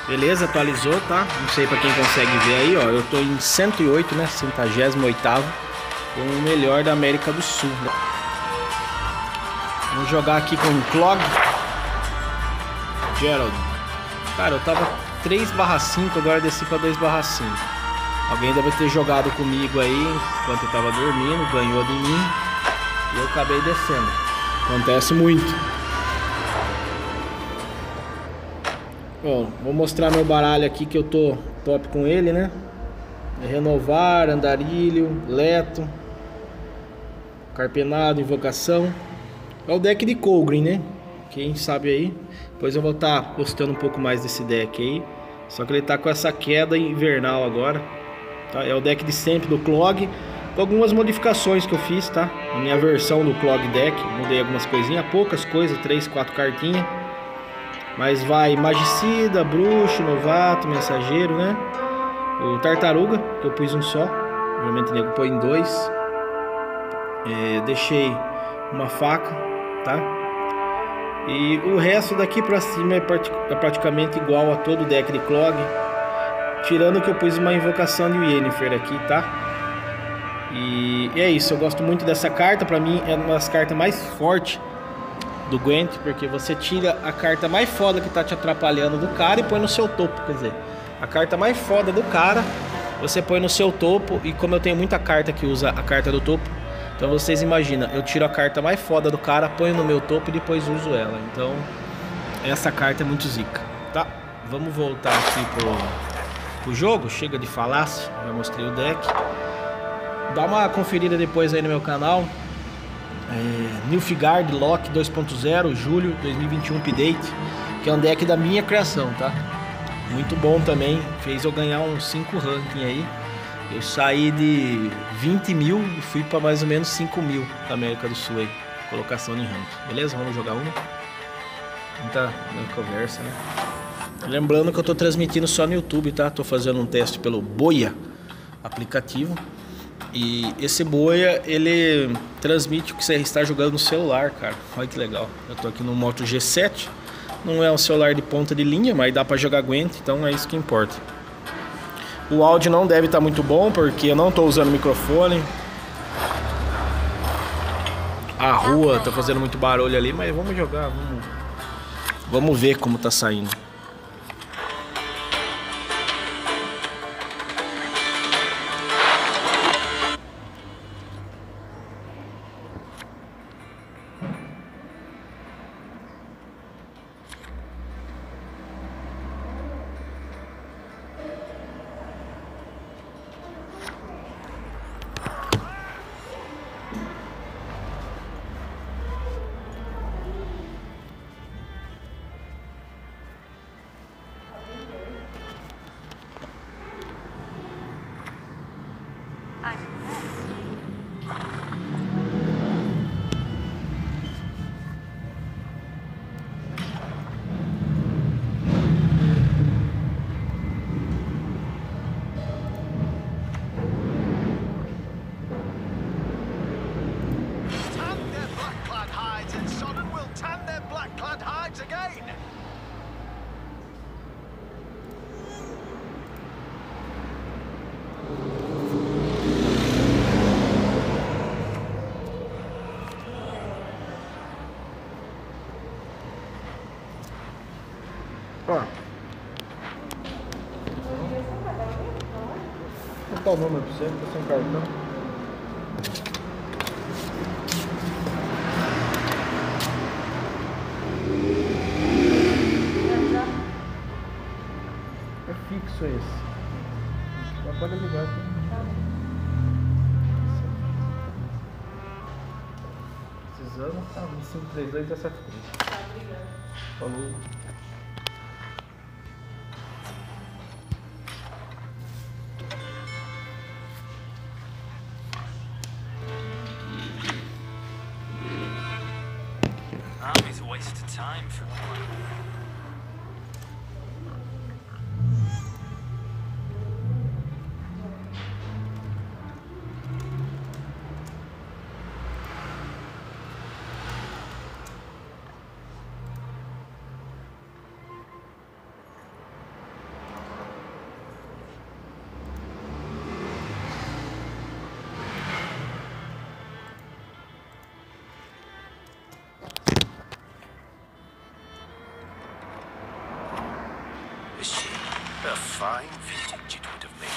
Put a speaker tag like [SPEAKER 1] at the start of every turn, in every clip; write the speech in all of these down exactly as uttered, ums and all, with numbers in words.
[SPEAKER 1] Beleza, atualizou, tá? Não sei pra quem consegue ver aí, ó. Eu tô em cento e oito, né? centésimo oitavo. Com o melhor da América do Sul. Vamos jogar aqui com o Clog. Gerald. Cara, eu tava três barra cinco, agora desci pra dois barra cinco. Alguém deve ter jogado comigo aí enquanto eu tava dormindo, ganhou de mim e eu acabei descendo. Acontece muito. Bom, vou mostrar meu baralho aqui que eu tô top com ele, né? Renovar, Andarilho, Leto, Carpenado, Invocação. É o deck de Kogrin, né? Quem sabe aí. Depois eu vou estar tá postando um pouco mais desse deck aí. Só que ele tá com essa queda invernal agora, tá? É o deck de sempre do Clog, com algumas modificações que eu fiz, tá? Na minha versão do Clog deck, mudei algumas coisinhas, poucas coisas, três, quatro cartinhas. Mas vai Magicida, Bruxo, Novato, Mensageiro, né? O Tartaruga, que eu pus um só. Geralmente o nego põe em dois. É, deixei uma faca, tá? E o resto daqui pra cima é, é praticamente igual a todo o deck de Clog. Tirando que eu pus uma invocação de Yennefer aqui, tá? E é isso, eu gosto muito dessa carta. Pra mim é uma das cartas mais fortes do Gwent, porque você tira a carta mais foda que tá te atrapalhando do cara e põe no seu topo. Quer dizer, a carta mais foda do cara você põe no seu topo. E como eu tenho muita carta que usa a carta do topo, então vocês imaginam, eu tiro a carta mais foda do cara, ponho no meu topo e depois uso ela. Então essa carta é muito zica, tá? Vamos voltar aqui pro, pro jogo. Chega de falácia, já mostrei o deck. Dá uma conferida depois aí no meu canal. É, Nilfgaard Lock dois ponto zero, julho de dois mil e vinte e um update, que é um deck da minha criação, tá? Muito bom também, fez eu ganhar uns cinco ranking aí. Eu saí de vinte mil e fui para mais ou menos cinco mil da América do Sul aí, colocação em ranking. Beleza? Vamos jogar uma. Muita, muita conversa, né? Lembrando que eu tô transmitindo só no YouTube, tá? Tô fazendo um teste pelo Boia aplicativo. E esse Boia, ele transmite o que você está jogando no celular, cara. Olha que legal. Eu tô aqui no Moto G sete. Não é um celular de ponta de linha, mas dá pra jogar Gwent, então é isso que importa. O áudio não deve estar muito bom, porque eu não tô usando microfone. A rua tá fazendo muito barulho ali, mas vamos jogar, vamos, vamos ver como tá saindo. Ó. Vou botar o número pra você, tá sem cartão. É fixo esse. Já pode ligar aqui. Precisando, tá? vinte e cinco, trinta e dois, dezessete, trinta. Tá, obrigado. Falou.
[SPEAKER 2] It's a waste of time for one.
[SPEAKER 3] machine. A fine vintage it would have made.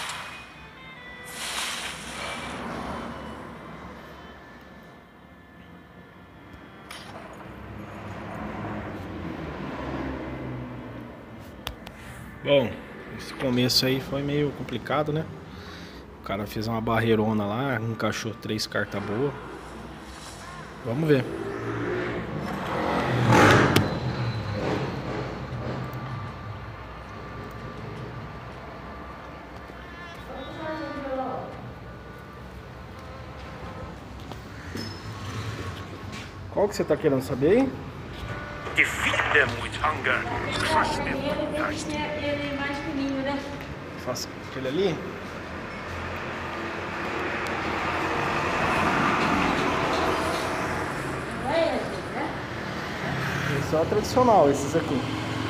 [SPEAKER 1] Bom, esse começo aí foi meio complicado, né? O cara fez uma barreirona lá, encaixou três cartas boas. Vamos ver. Qual que você tá querendo saber, hein?
[SPEAKER 3] Defeat them with hunger. Crush them with
[SPEAKER 4] Ele,
[SPEAKER 3] thirst.
[SPEAKER 4] ele, ele é mais fininho, né?
[SPEAKER 1] Faça aquele ali.
[SPEAKER 4] Não é esse, né?
[SPEAKER 1] Esse é o tradicional, esses aqui.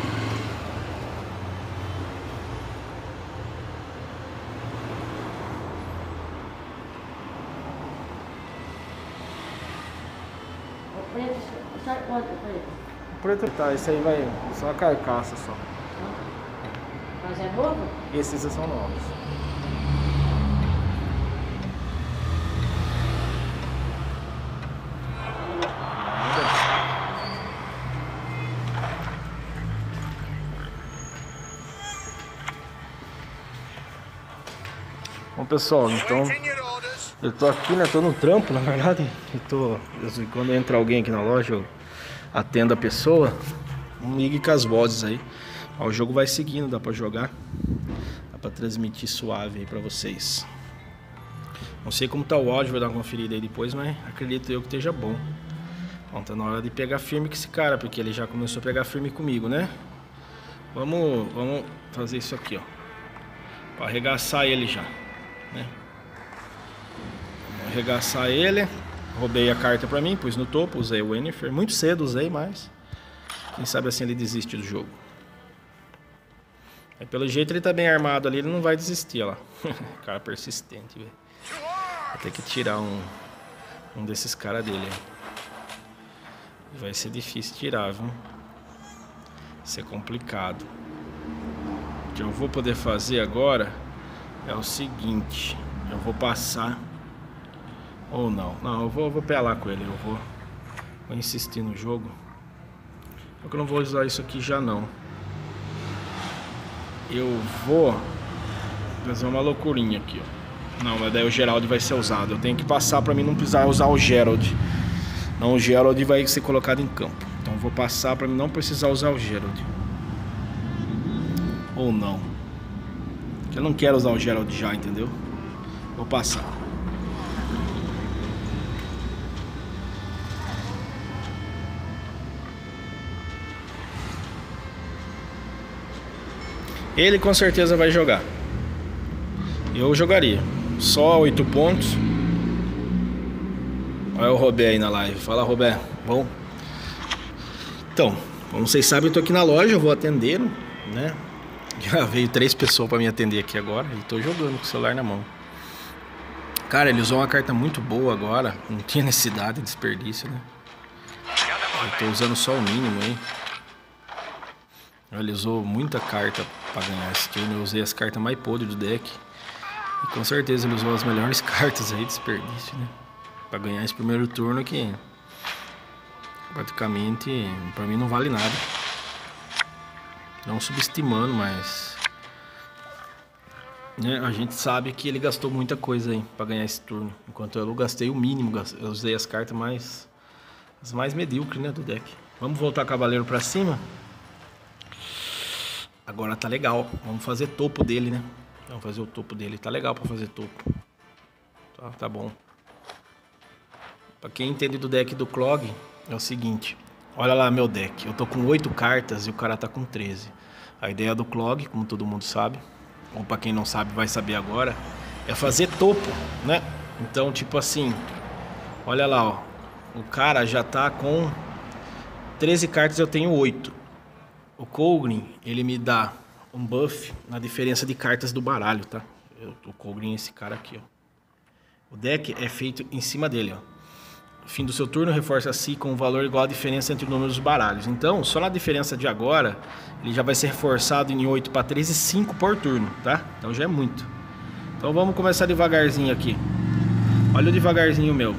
[SPEAKER 4] O preto, sabe quanto o preto?
[SPEAKER 1] O preto tá, esse aí vai só a carcaça só.
[SPEAKER 4] Mas é novo?
[SPEAKER 1] Esses são novos. Bom, pessoal, então eu tô aqui, né? Tô no trampo, na verdade. Eu tô, eu, quando entra alguém aqui na loja, eu atendo a pessoa. Não ligue com as vozes aí. Ó, o jogo vai seguindo, dá pra jogar. Dá pra transmitir suave aí pra vocês. Não sei como tá o áudio, vou dar uma conferida aí depois, mas acredito eu que esteja bom. Bom, tá na hora de pegar firme com esse cara, porque ele já começou a pegar firme comigo, né? Vamos, vamos fazer isso aqui, ó. Pra arregaçar ele já, né? Vamos arregaçar ele. Roubei a carta pra mim, pus no topo, usei o Yennefer. Muito cedo usei, mas quem sabe assim ele desiste do jogo. Aí, pelo jeito ele tá bem armado ali, ele não vai desistir, ó lá. Cara persistente, velho. Vou ter que tirar um, um desses caras dele aí. Vai ser difícil tirar, viu? Vai ser complicado. O que eu vou poder fazer agora é o seguinte. Eu vou passar. Ou não. Não, eu vou, eu vou pelar com ele. Eu vou, vou insistir no jogo. Só que eu não vou usar isso aqui já não. Eu vou fazer uma loucurinha aqui, ó. Não, mas daí o Gerald vai ser usado. Eu tenho que passar pra mim não precisar usar o Gerald. Não, o Gerald vai ser colocado em campo. Então eu vou passar pra mim não precisar usar o Gerald. Ou não. Eu não quero usar o Gerald já, entendeu? Vou passar. Ele com certeza vai jogar. Eu jogaria. Só oito pontos. Olha o Robé aí na live. Fala, Robé. Bom. Então, como vocês sabem, eu tô aqui na loja, eu vou atender, né? Já veio três pessoas pra me atender aqui agora e tô jogando com o celular na mão. Cara, ele usou uma carta muito boa agora. Não tinha necessidade de desperdício, né? Eu tô usando só o mínimo aí. Ele usou muita carta pra ganhar esse turno. Eu usei as cartas mais podres do deck. E com certeza ele usou as melhores cartas aí de desperdício, né? Pra ganhar esse primeiro turno que praticamente pra mim não vale nada. Não subestimando, mas né, a gente sabe que ele gastou muita coisa aí pra ganhar esse turno. Enquanto eu gastei o mínimo, eu usei as cartas mais as mais medíocres, né, do deck. Vamos voltar cavaleiro pra cima. Agora tá legal. Vamos fazer topo dele, né? Vamos fazer o topo dele. Tá legal pra fazer topo. Tá, tá bom. Pra quem entende do deck do Clog, é o seguinte. Olha lá meu deck. Eu tô com oito cartas e o cara tá com treze. A ideia do Clog, como todo mundo sabe, ou pra quem não sabe vai saber agora, é fazer topo, né? Então, tipo assim, olha lá, ó. O cara já tá com treze cartas, eu tenho oito. O Kogrin, ele me dá um buff na diferença de cartas do baralho, tá? Eu, o Kogrin é esse cara aqui, ó. O deck é feito em cima dele, ó. fim do seu turno, reforça-se com um valor igual à diferença entre os números dos baralhos. Então, só na diferença de agora, ele já vai ser reforçado em oito para treze e cinco por turno, tá? Então já é muito. Então vamos começar devagarzinho aqui. Olha o devagarzinho meu.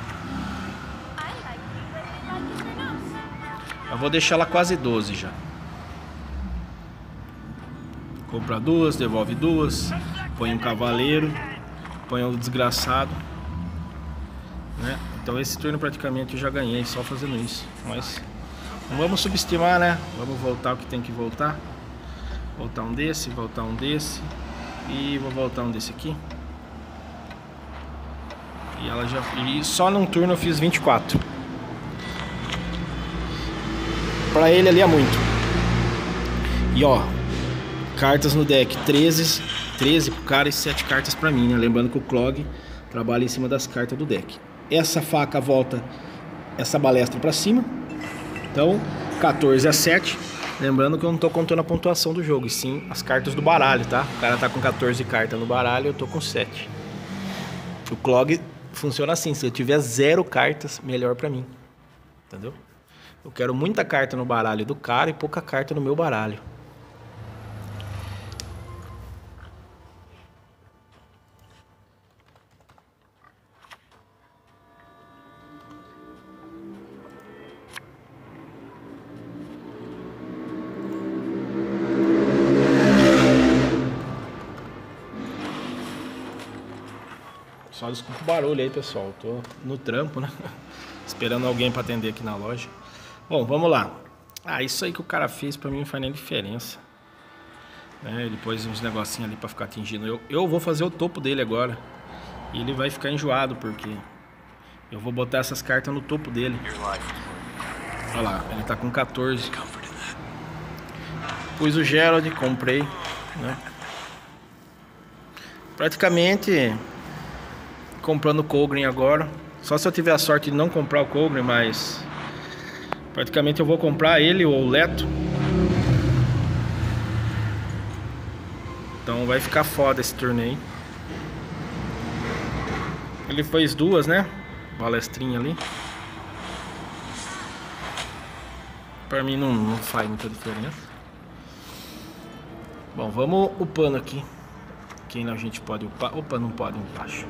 [SPEAKER 1] Eu vou deixar ela quase doze já. Compra duas, devolve duas. Põe um cavaleiro. Põe o desgraçado, né? Então esse turno praticamente eu já ganhei só fazendo isso. Mas não vamos subestimar, né? Vamos voltar o que tem que voltar. Voltar um desse, voltar um desse. E vou voltar um desse aqui. E ela já. E só num turno eu fiz vinte e quatro. Pra ele ali é muito. E ó, cartas no deck, treze, treze pro cara e sete cartas pra mim, né? Lembrando que o Clog trabalha em cima das cartas do deck. Essa faca volta essa balestra pra cima. Então, quatorze a sete. Lembrando que eu não tô contando a pontuação do jogo, e sim as cartas do baralho, tá? O cara tá com quatorze cartas no baralho, eu tô com sete. O Clog funciona assim, se eu tiver zero cartas, melhor pra mim. Entendeu? Eu quero muita carta no baralho do cara e pouca carta no meu baralho. Só desculpa o barulho aí, pessoal. Tô no trampo, né? Esperando alguém para atender aqui na loja. Bom, vamos lá. Ah, isso aí que o cara fez pra mim não faz nem diferença, né? Ele pôs uns negocinhos ali pra ficar atingindo. Eu, eu vou fazer o topo dele agora. E ele vai ficar enjoado, porque eu vou botar essas cartas no topo dele. Olha lá, ele tá com quatorze. Pus o Gerald, comprei, né? Praticamente comprando o Kogrin agora. Só se eu tiver a sorte de não comprar o Kogrin, mas praticamente eu vou comprar ele ou o Leto. Então vai ficar foda esse torneio. Ele fez duas, né? Balestrinha ali. Pra mim não, não faz muita diferença. Bom, vamos upando aqui. Quem a gente pode upar? Opa, não pode embaixo.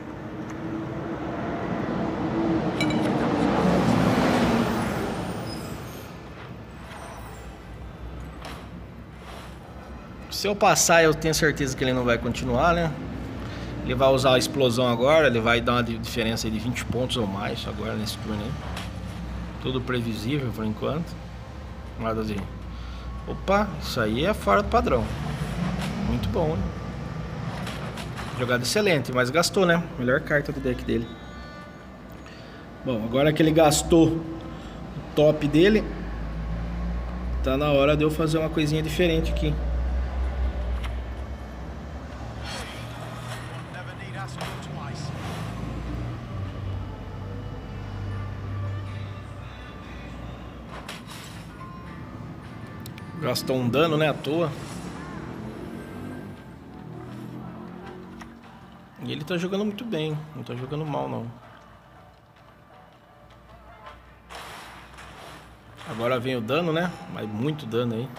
[SPEAKER 1] Se eu passar, eu tenho certeza que ele não vai continuar, né? Ele vai usar a explosão agora. Ele vai dar uma diferença de vinte pontos ou mais agora nesse turno aí. Tudo previsível por enquanto. Nada de... Opa, isso aí é fora do padrão. Muito bom, né? Jogada excelente, mas gastou, né? Melhor carta do deck dele. Bom, agora que ele gastou o top dele, tá na hora de eu fazer uma coisinha diferente aqui. Gastou um dano, né, à toa. E ele tá jogando muito bem, não tá jogando mal não. Agora vem o dano, né? Mas muito dano aí.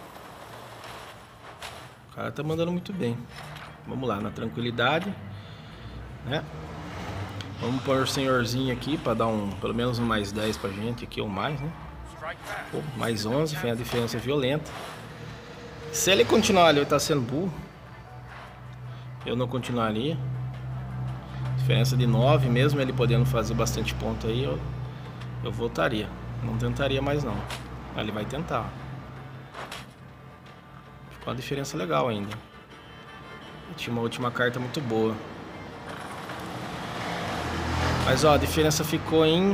[SPEAKER 1] O cara tá mandando muito bem. Vamos lá, na tranquilidade, né? Vamos pôr o senhorzinho aqui pra dar um, pelo menos um mais dez pra gente aqui ou mais, né? Pô, mais onze, foi a diferença violenta. Se ele continuar ali, ele tá sendo burro. Eu não continuaria. Diferença de nove, mesmo ele podendo fazer bastante ponto aí, eu, eu voltaria. Não tentaria mais não. Ele vai tentar. Ficou uma diferença legal ainda. Tinha uma última carta muito boa. Mas ó, a diferença ficou em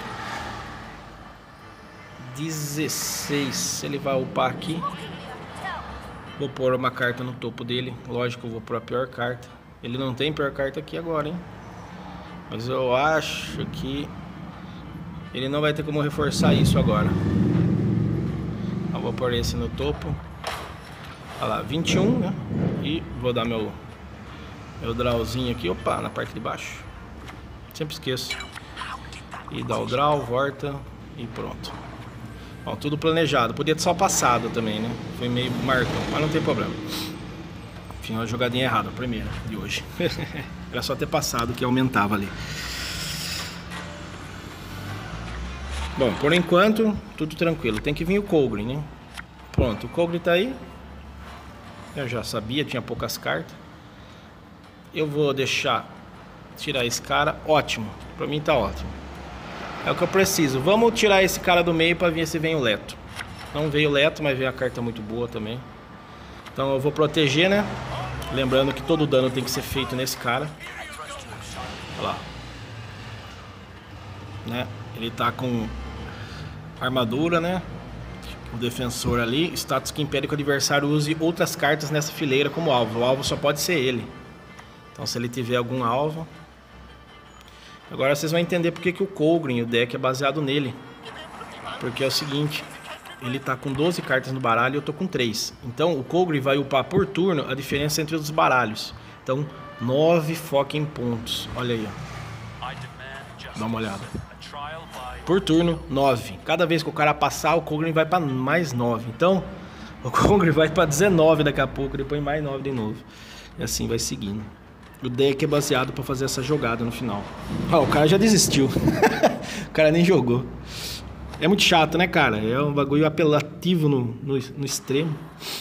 [SPEAKER 1] dezesseis. Ele vai upar aqui. Vou pôr uma carta no topo dele. Lógico, eu vou pôr a pior carta. Ele não tem pior carta aqui agora, hein? Mas eu acho que ele não vai ter como reforçar isso agora. Eu vou pôr esse no topo. Olha lá, vinte e um, né? E vou dar meu Meu drawzinho aqui. Opa, na parte de baixo. Sempre esqueço. E dá o draw, volta e pronto. Bom, tudo planejado. Podia ter só passado também, né? Foi meio marcão, mas não tem problema. Tinha uma jogadinha errada, a primeira de hoje. Era só ter passado que aumentava ali. Bom, por enquanto, tudo tranquilo. Tem que vir o Kogrin, né? Pronto, o Kogrin tá aí. Eu já sabia, tinha poucas cartas. Eu vou deixar tirar esse cara. Ótimo, pra mim tá ótimo. É o que eu preciso. Vamos tirar esse cara do meio pra ver se vem o Leto. Não veio o Leto, mas veio a carta muito boa também. Então eu vou proteger, né? Lembrando que todo dano tem que ser feito nesse cara. Olha lá. Né? Ele tá com armadura, né? O defensor ali. Status que impede que o adversário use outras cartas nessa fileira como alvo. O alvo só pode ser ele. Então se ele tiver algum alvo... Agora vocês vão entender porque que o Kogrin, o deck é baseado nele. Porque é o seguinte, ele tá com doze cartas no baralho e eu tô com três. Então o Kogrin vai upar por turno a diferença entre os baralhos. Então nove fucking pontos. Olha aí, ó. Dá uma olhada. Por turno, nove. Cada vez que o cara passar, o Kogrin vai pra mais nove. Então o Kogrin vai pra dezenove daqui a pouco, depois mais nove de novo. E assim vai seguindo. O deck é baseado pra fazer essa jogada no final. Ó, o cara já desistiu. O cara nem jogou. É muito chato, né, cara? É um bagulho apelativo no, no, no extremo.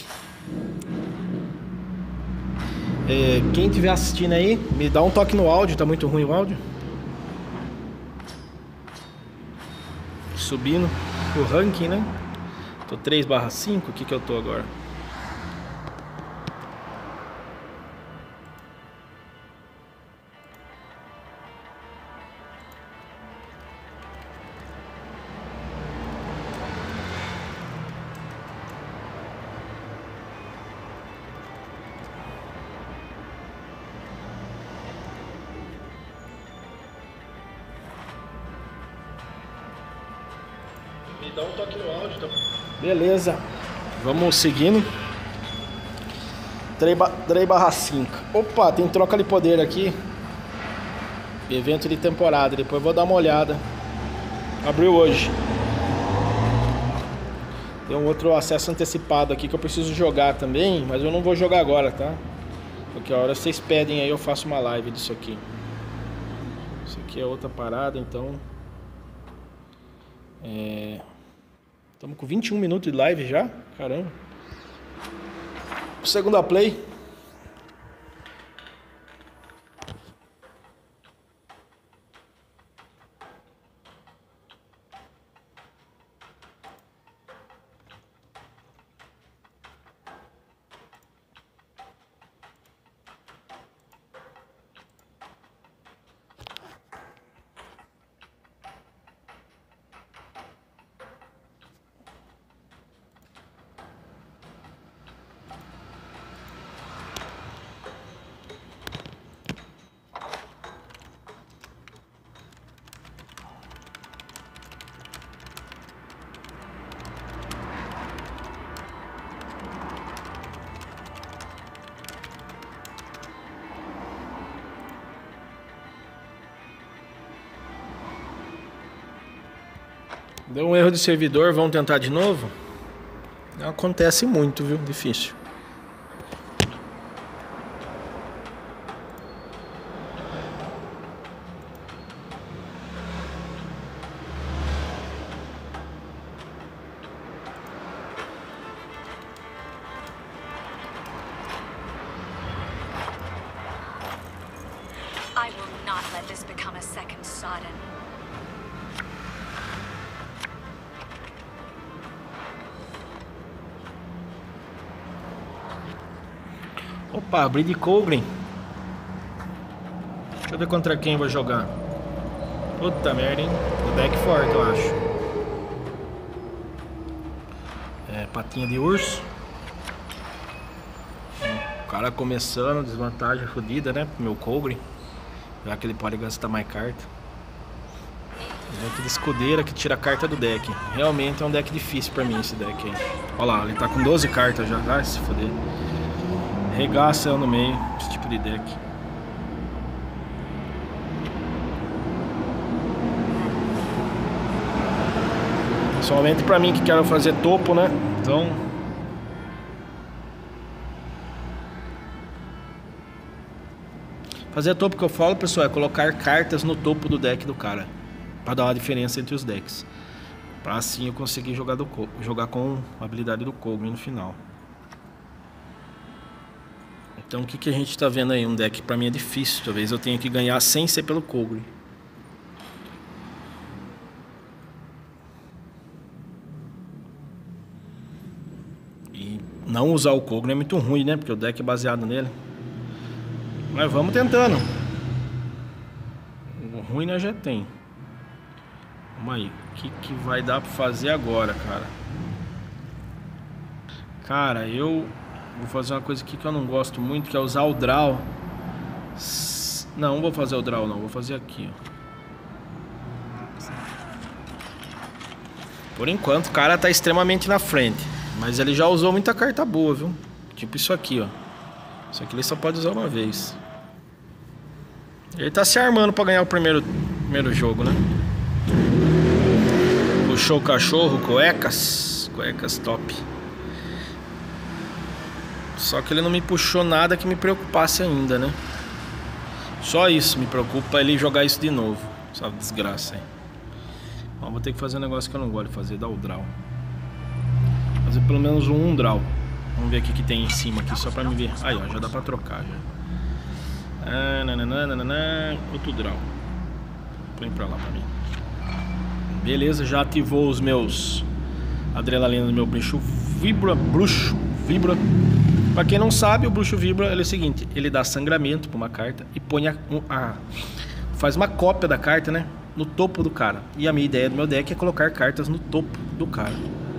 [SPEAKER 1] É, quem estiver assistindo aí, me dá um toque no áudio. Tá muito ruim o áudio. Subindo o ranking, né? Tô três barra cinco. O que que eu tô agora? Me dá um toque no áudio, tá? Beleza. Vamos seguindo. três barra cinco. Opa, tem troca de poder aqui. Evento de temporada. Depois eu vou dar uma olhada. Abriu hoje. Tem um outro acesso antecipado aqui que eu preciso jogar também. Mas eu não vou jogar agora, tá? Porque a hora vocês pedem aí, eu faço uma live disso aqui. Isso aqui é outra parada, então... É... Estamos com vinte e um minutos de live já. Caramba. Segunda play. Deu um erro de servidor, vamos tentar de novo? Acontece muito, viu? Difícil.
[SPEAKER 5] I will not let this become a second Sodden.
[SPEAKER 1] Opa, abri de Kogrin. Deixa eu ver contra quem eu vou jogar. Puta merda, hein? O deck forte, eu acho. É, patinha de urso. O cara começando, desvantagem fodida, né? Pro meu Kogrin. Já que ele pode gastar mais carta. Deck de escudeira que tira a carta do deck. Realmente é um deck difícil pra mim esse deck aí. Olha lá, ele tá com doze cartas já. Vai se foder. Regaça eu no meio, esse tipo de deck. Principalmente pra mim que quero fazer topo, né? Então... Fazer topo que eu falo, pessoal, é colocar cartas no topo do deck do cara. Pra dar uma diferença entre os decks. Pra assim eu conseguir jogar, do, jogar com a habilidade do Kog'Maw no final. Então o que, que a gente tá vendo aí? Um deck que pra mim é difícil. Talvez eu tenha que ganhar sem ser pelo Kog'Maw. E não usar o Kog'Maw é muito ruim, né? Porque o deck é baseado nele. Mas vamos tentando. O ruim nós já tem. Vamos aí. O que, que vai dar pra fazer agora, cara? Cara, eu vou fazer uma coisa aqui que eu não gosto muito, que é usar o draw. Não, não vou fazer o draw não. Vou fazer aqui, ó. Por enquanto o cara tá extremamente na frente. Mas ele já usou muita carta boa, viu? Tipo isso aqui, ó. Isso aqui ele só pode usar uma vez. Ele tá se armando pra ganhar o primeiro, primeiro jogo, né? Puxou o cachorro, cuecas. Cuecas top. Só que ele não me puxou nada que me preocupasse ainda, né? Só isso me preocupa, ele jogar isso de novo. Essa desgraça aí. Ó, vou ter que fazer um negócio que eu não gosto de fazer, dar o draw. Fazer pelo menos um, um draw. Vamos ver o que, que tem em cima aqui, só pra me ver. Aí, ó, já dá pra trocar, já. Ah, nananã, nananã, outro draw. Põe pra lá pra mim. Beleza, já ativou os meus adrenalina do meu bruxo vibra, bruxo vibra. Pra quem não sabe, o bruxo vibra ele é o seguinte: ele dá sangramento pra uma carta e põe a, a faz uma cópia da carta, né, no topo do cara. E a minha ideia do meu deck é colocar cartas no topo do cara,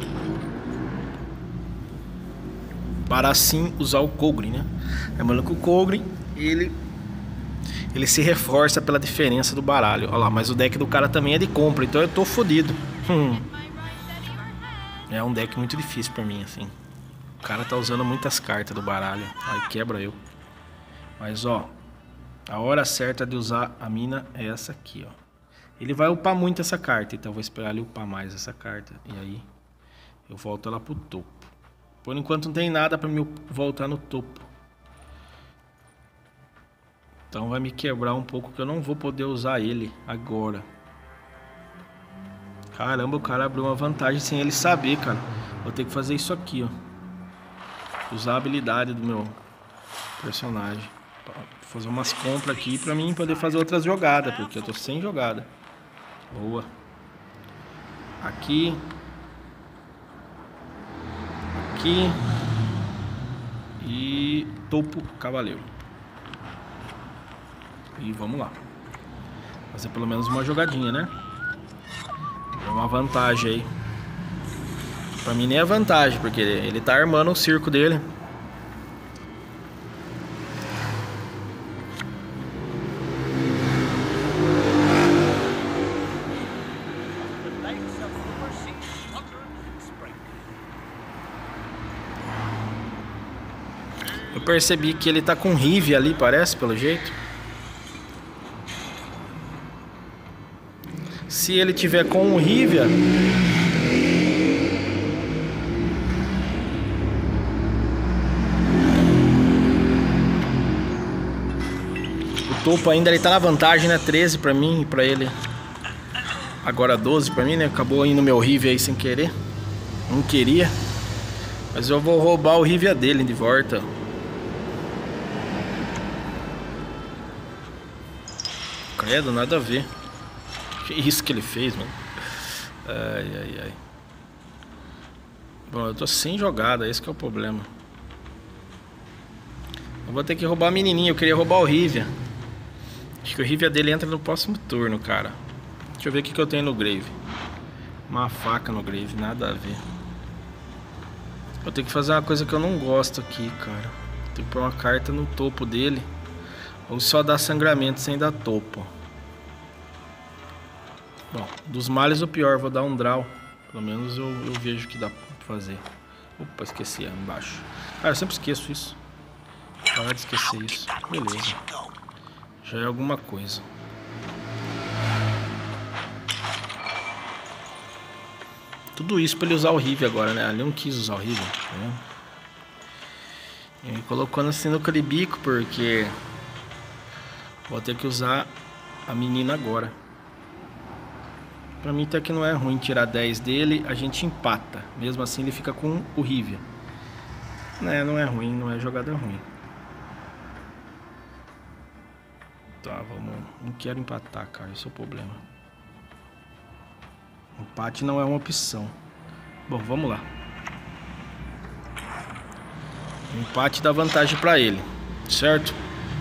[SPEAKER 1] para assim usar o Kog'Maw, né? Lembrando que o Kog'Maw ele ele se reforça pela diferença do baralho. Olha lá, mas o deck do cara também é de compra, então eu tô fodido. Hum. É um deck muito difícil pra mim, assim. O cara tá usando muitas cartas do baralho. Aí quebra eu. Mas ó, a hora certa de usar a mina é essa aqui, ó. Ele vai upar muito essa carta, então eu vou esperar ele upar mais essa carta. E aí eu volto ela pro topo. Por enquanto não tem nada pra me voltar no topo. Então vai me quebrar um pouco, que eu não vou poder usar ele agora. Caramba, o cara abriu uma vantagem sem ele saber, cara. Vou ter que fazer isso aqui, ó. Usar a habilidade do meu personagem. Fazer umas compras aqui pra mim poder fazer outras jogadas, porque eu tô sem jogada. Boa. Aqui. Aqui. E topo cavaleiro. E vamos lá. Fazer pelo menos uma jogadinha, né? É uma vantagem aí. Pra mim nem é vantagem, porque ele tá armando o circo dele. Eu percebi que ele tá com Rive ali, parece, pelo jeito. Se ele tiver com o Rivia, o topo ainda ele tá na vantagem, né? treze pra mim e pra ele. Agora doze pra mim, né? Acabou indo meu Rivia aí sem querer. Não queria. Mas eu vou roubar o Rivia dele de volta. Credo, nada a ver. Que isso que ele fez, mano. Ai, ai, ai. Bom, eu tô sem jogada, esse que é o problema. Eu vou ter que roubar a menininha, eu queria roubar o Rivia. Acho que o Rivia dele entra no próximo turno, cara. Deixa eu ver o que, que eu tenho no Grave. Uma faca no Grave, nada a ver. Vou ter que fazer uma coisa que eu não gosto aqui, cara. Tem que pôr uma carta no topo dele. Ou só dar sangramento sem dar topo. Bom, dos males o pior, vou dar um draw. Pelo menos eu, eu vejo que dá pra fazer. Opa, esqueci, é embaixo. Cara, eu sempre esqueço isso. Para de esquecer isso. Beleza. Já é alguma coisa. Tudo isso pra ele usar o Rive agora, né? Ele não quis usar o Rive, né? Ele colocou na sinuca de bico porque vou ter que usar a menina agora. Pra mim até que não é ruim tirar dez dele, a gente empata. Mesmo assim ele fica com o Rive. Né, não é ruim, não é jogada ruim. Tá, vamos... Não quero empatar, cara, esse é o problema. Empate não é uma opção. Bom, vamos lá. O empate dá vantagem pra ele, certo?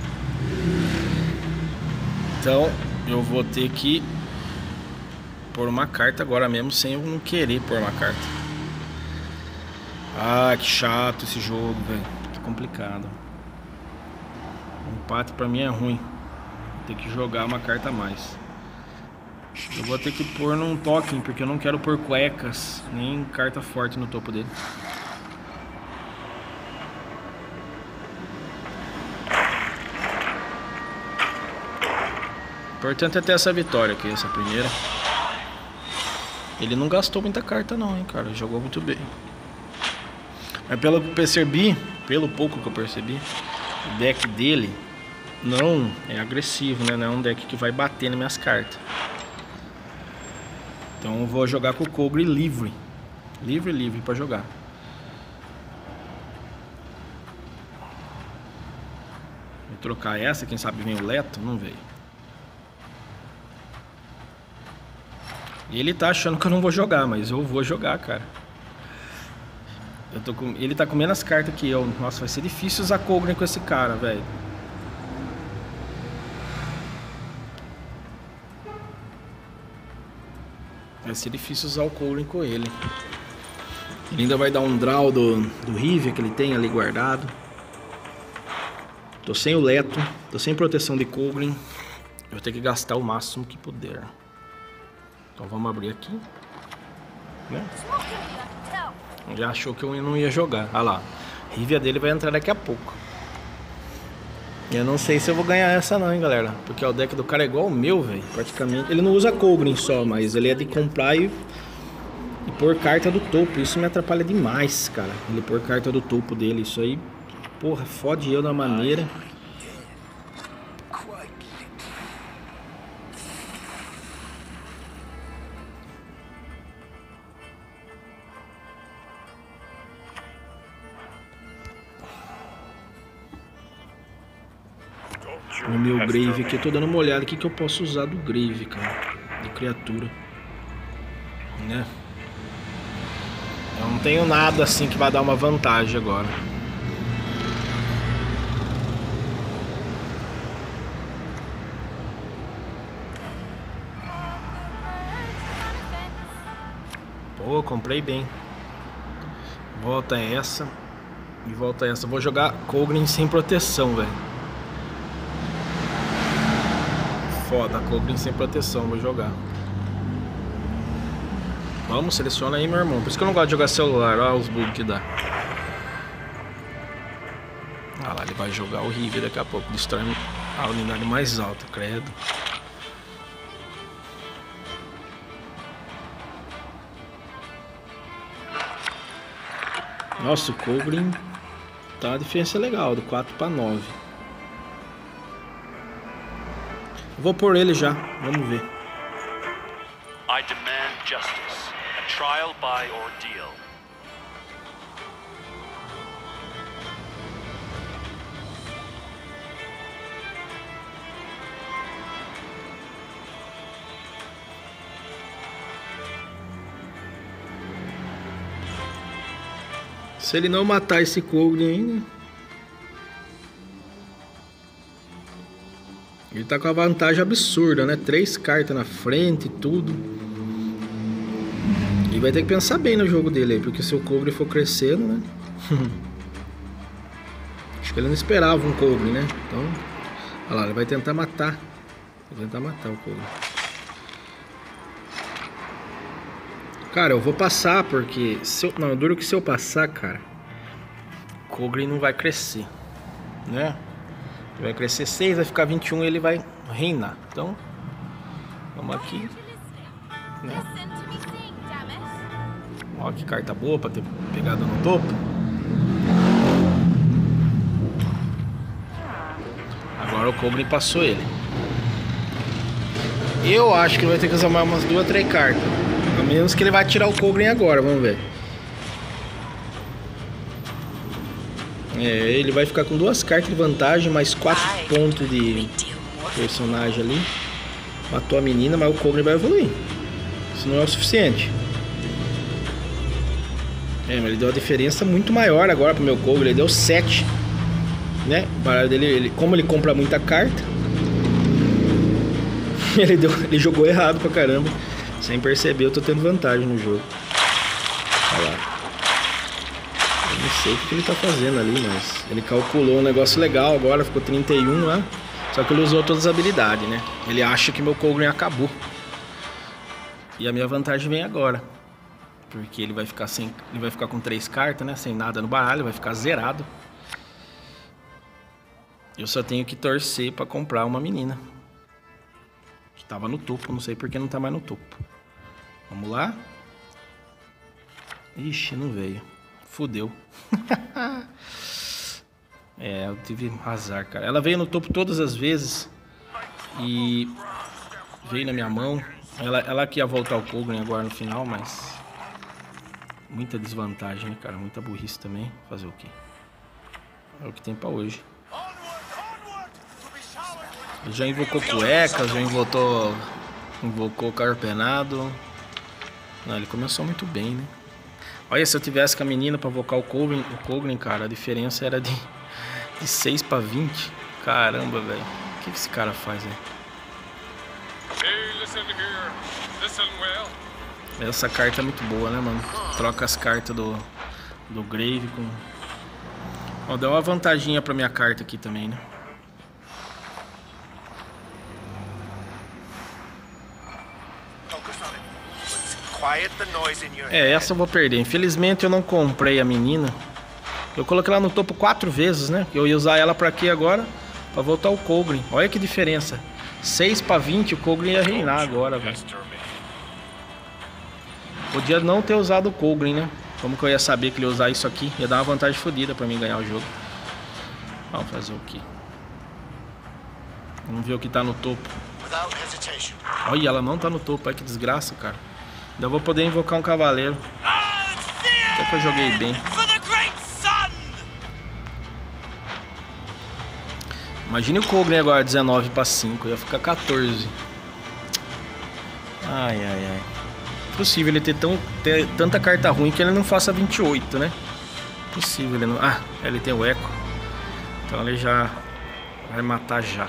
[SPEAKER 1] Então eu vou ter que pôr uma carta agora mesmo, sem eu não querer pôr uma carta. Ah, que chato esse jogo, velho. Que complicado. O empate pra mim é ruim. Vou ter que jogar uma carta a mais. Eu vou ter que pôr num token, porque eu não quero pôr cuecas nem carta forte no topo dele. Importante é ter essa vitória aqui, essa primeira. Ele não gastou muita carta não, hein, cara. Jogou muito bem. Mas pelo que eu percebi, pelo pouco que eu percebi, o deck dele não é agressivo, né? Não é um deck que vai bater nas minhas cartas. Então eu vou jogar com o Kogri livre. Livre, livre pra jogar. Vou trocar essa, quem sabe vem o Leto, não veio. Ele tá achando que eu não vou jogar, mas eu vou jogar, cara. Eu tô com... Ele tá com menos cartas que eu. Nossa, vai ser difícil usar Kogri com esse cara, velho. Vai ser difícil usar o Kogri com ele. Ele ainda vai dar um draw do, do Rive que ele tem ali guardado. Tô sem o Leto. Tô sem proteção de Kogri. Eu vou ter que gastar o máximo que puder. Então vamos abrir aqui, né? Já achou que eu não ia jogar. Olha lá, a Rivia dele vai entrar daqui a pouco. Eu não sei se eu vou ganhar essa não, hein, galera. Porque o deck do cara é igual ao meu, velho. Praticamente, ele não usa Kogri só, mas ele é de comprar e, e pôr carta do topo. Isso me atrapalha demais, cara. Ele pôr carta do topo dele, isso aí, porra, fode eu da maneira. No meu Grave aqui, eu tô dando uma olhada aqui que eu posso usar do Grave, cara, de criatura, né? Eu não tenho nada assim que vai dar uma vantagem agora. Pô, comprei bem. Volta essa e volta essa. Vou jogar Kogri sem proteção, velho. Foda, Kogri sem proteção, vou jogar. Vamos, seleciona aí, meu irmão. Por isso que eu não gosto de jogar celular, olha os bugs que dá. Ah lá, ele vai jogar o Rive daqui a pouco. Destrói a unidade mais alta, credo. Nossa, o Kogri tá a diferença legal, do quatro para nove. Vou por ele já, vamos ver.
[SPEAKER 3] I demand justice. A trial by ordeal.
[SPEAKER 1] Se ele não matar esse Kogri ainda, ele tá com a vantagem absurda, né? Três cartas na frente e tudo. E vai ter que pensar bem no jogo dele aí, porque se o Kogri for crescendo, né? Acho que ele não esperava um Kogri, né? Então, olha lá, ele vai tentar matar. Vai tentar matar o Kogri. Cara, eu vou passar, porque... Se eu... Não, eu duro que se eu passar, cara, o Kogri não vai crescer, né? Vai crescer seis, vai ficar vinte e um e ele vai reinar. Então, vamos aqui, né? Ó que carta boa pra ter pegado no topo. Agora o Cobrin passou ele. Eu acho que ele vai ter que usar mais umas duas, três cartas. A menos que ele vai tirar o Cobrin agora, vamos ver. É, ele vai ficar com duas cartas de vantagem, mais quatro pontos de personagem ali. Matou a menina, mas o Cobrin vai evoluir. Isso não é o suficiente. É, mas ele deu uma diferença muito maior agora pro meu Cobrin. Ele deu sete. Né? O baralho dele, ele, como ele compra muita carta, ele, deu, ele jogou errado pra caramba. Sem perceber, eu tô tendo vantagem no jogo. Olha lá. Eu não sei o que ele tá fazendo ali, mas ele calculou um negócio legal agora, ficou trinta e um lá. Só que ele usou todas as habilidades, né? Ele acha que meu Cobrin acabou. E a minha vantagem vem agora. Porque ele vai ficar sem. Ele vai ficar com três cartas, né? Sem nada no baralho, vai ficar zerado. Eu só tenho que torcer pra comprar uma menina. Que tava no topo, não sei porque não tá mais no topo. Vamos lá. Ixi, não veio. Fudeu. É, eu tive azar, cara. Ela veio no topo todas as vezes. E veio na minha mão. Ela, ela que ia voltar o Cobrin agora no final, mas... Muita desvantagem, né, cara? Muita burrice também. Fazer o quê? É o que tem pra hoje. Ele já invocou cueca, já invocou, invocou carpenado. Não, ele começou muito bem, né? Olha, se eu tivesse com a menina pra invocar o Cobrin, o Cobrin, cara, a diferença era de, de seis pra vinte. Caramba, velho. O que, que esse cara faz, né? Essa carta é muito boa, né, mano? Troca as cartas do, do Grave com... Ó, deu uma vantaginha pra minha carta aqui também, né? É, essa eu vou perder. Infelizmente eu não comprei a menina. Eu coloquei ela no topo quatro vezes, né? Eu ia usar ela pra quê agora? Pra voltar o Cobrin. Olha que diferença. seis pra vinte, o Cobrin ia reinar agora, velho. Podia não ter usado o Cobrin, né? Como que eu ia saber que ele ia usar isso aqui? Ia dar uma vantagem fodida pra mim ganhar o jogo. Vamos fazer o quê? Vamos ver o que tá no topo. Olha, ela não tá no topo. Olha que desgraça, cara. Ainda vou poder invocar um cavaleiro. Até que eu joguei bem. Imagine o Cobrin agora, dezenove para cinco. Ia ficar quatorze. Ai, ai, ai. Possível ele ter, tão, ter tanta carta ruim que ele não faça vinte e oito, né? Possível ele não... Ah, ele tem o eco. Então ele já vai matar já.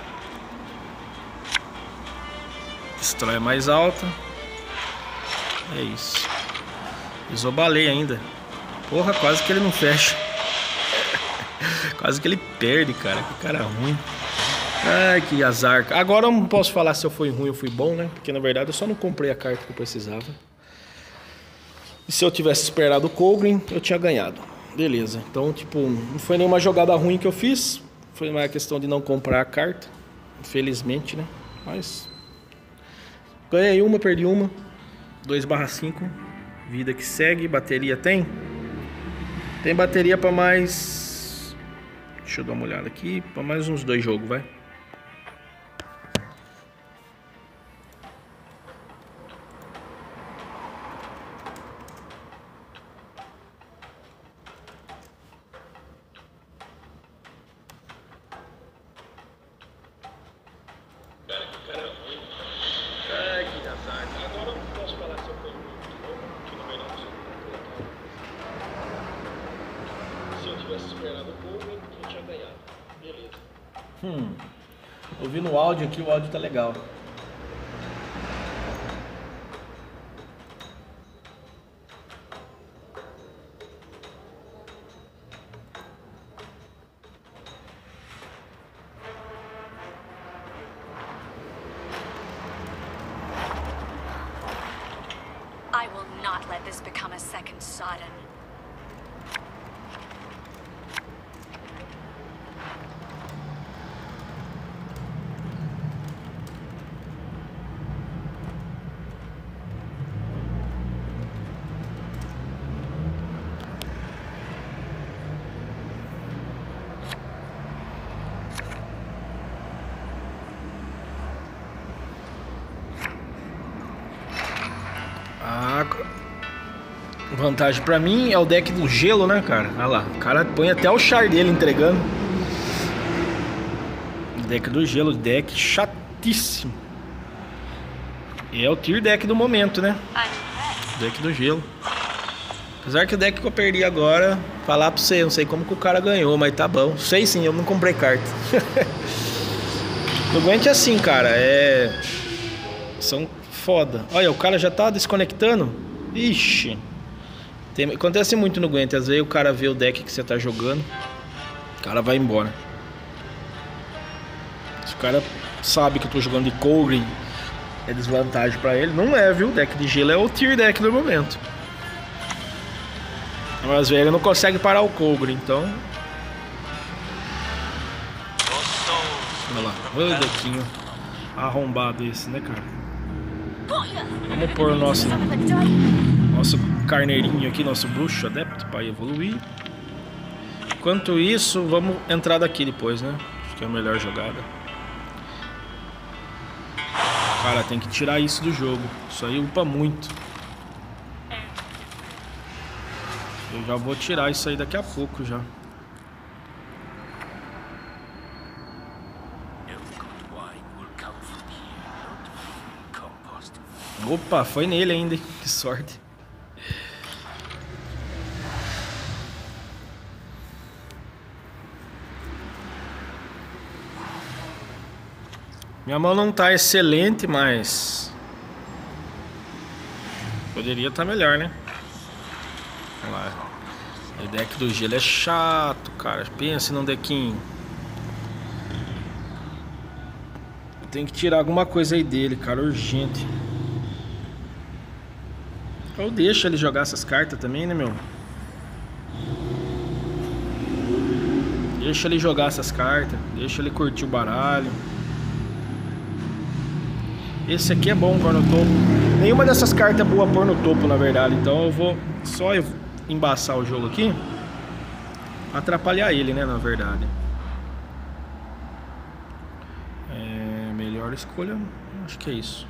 [SPEAKER 1] Destrói mais alta. É isso. Usou baleia ainda. Porra, quase que ele não fecha. Quase que ele perde, cara. Que cara ruim. Ai, que azar. Agora eu não posso falar se eu fui ruim ou fui bom, né? Porque na verdade eu só não comprei a carta que eu precisava. E se eu tivesse esperado o Cobrin, eu tinha ganhado. Beleza. Então, tipo, não foi nenhuma jogada ruim que eu fiz. Foi uma questão de não comprar a carta. Infelizmente, né? Mas... ganhei uma, perdi uma. dois barra cinco. Vida que segue. Bateria tem? Tem bateria pra mais... Deixa eu dar uma olhada aqui. Pra mais uns dois jogos, vai. Hum, ouvindo o áudio aqui, o áudio tá legal.
[SPEAKER 5] I will not let this become a second Sodden.
[SPEAKER 1] Vantagem pra mim é o deck do gelo, né, cara? Olha lá, o cara põe até o char dele entregando. Deck do gelo, deck chatíssimo. E é o tier deck do momento, né? Deck do gelo. Apesar que o deck que eu perdi agora, falar pra você, não sei como que o cara ganhou, mas tá bom. Sei sim, eu não comprei carta. No Gwent é assim, cara, é... São foda. Olha, o cara já tá desconectando. Ixi. Tem... Acontece muito no Gwent, às vezes o cara vê o deck que você tá jogando, o cara vai embora. Se o cara sabe que eu tô jogando de Kogrin, é desvantagem pra ele. Não é, viu? O deck de gelo é o tier deck do momento. Mas às vezes ele não consegue parar o Kogrin, então... Olha lá, olha o deckinho arrombado esse, né, cara? Vamos pôr o nosso, nosso carneirinho aqui, nosso bruxo adepto para evoluir. Enquanto isso, vamos entrar daqui depois, né? Acho que é a melhor jogada. Cara, tem que tirar isso do jogo. Isso aí upa muito. Eu já vou tirar isso aí daqui a pouco já. Opa, foi nele ainda, hein? Que sorte. Minha mão não tá excelente, mas poderia estar melhor, né? Olha lá. O deck do gelo é chato, cara. Pensa num deckinho. Tem que tirar alguma coisa aí dele, cara, urgente. Ou deixa ele jogar essas cartas também, né, meu? Deixa ele jogar essas cartas. Deixa ele curtir o baralho. Esse aqui é bom pôr no topo. Nenhuma dessas cartas é boa pôr no topo, na verdade. Então eu vou só embaçar o jogo aqui, atrapalhar ele, né, na verdade. É, melhor escolha, acho que é isso.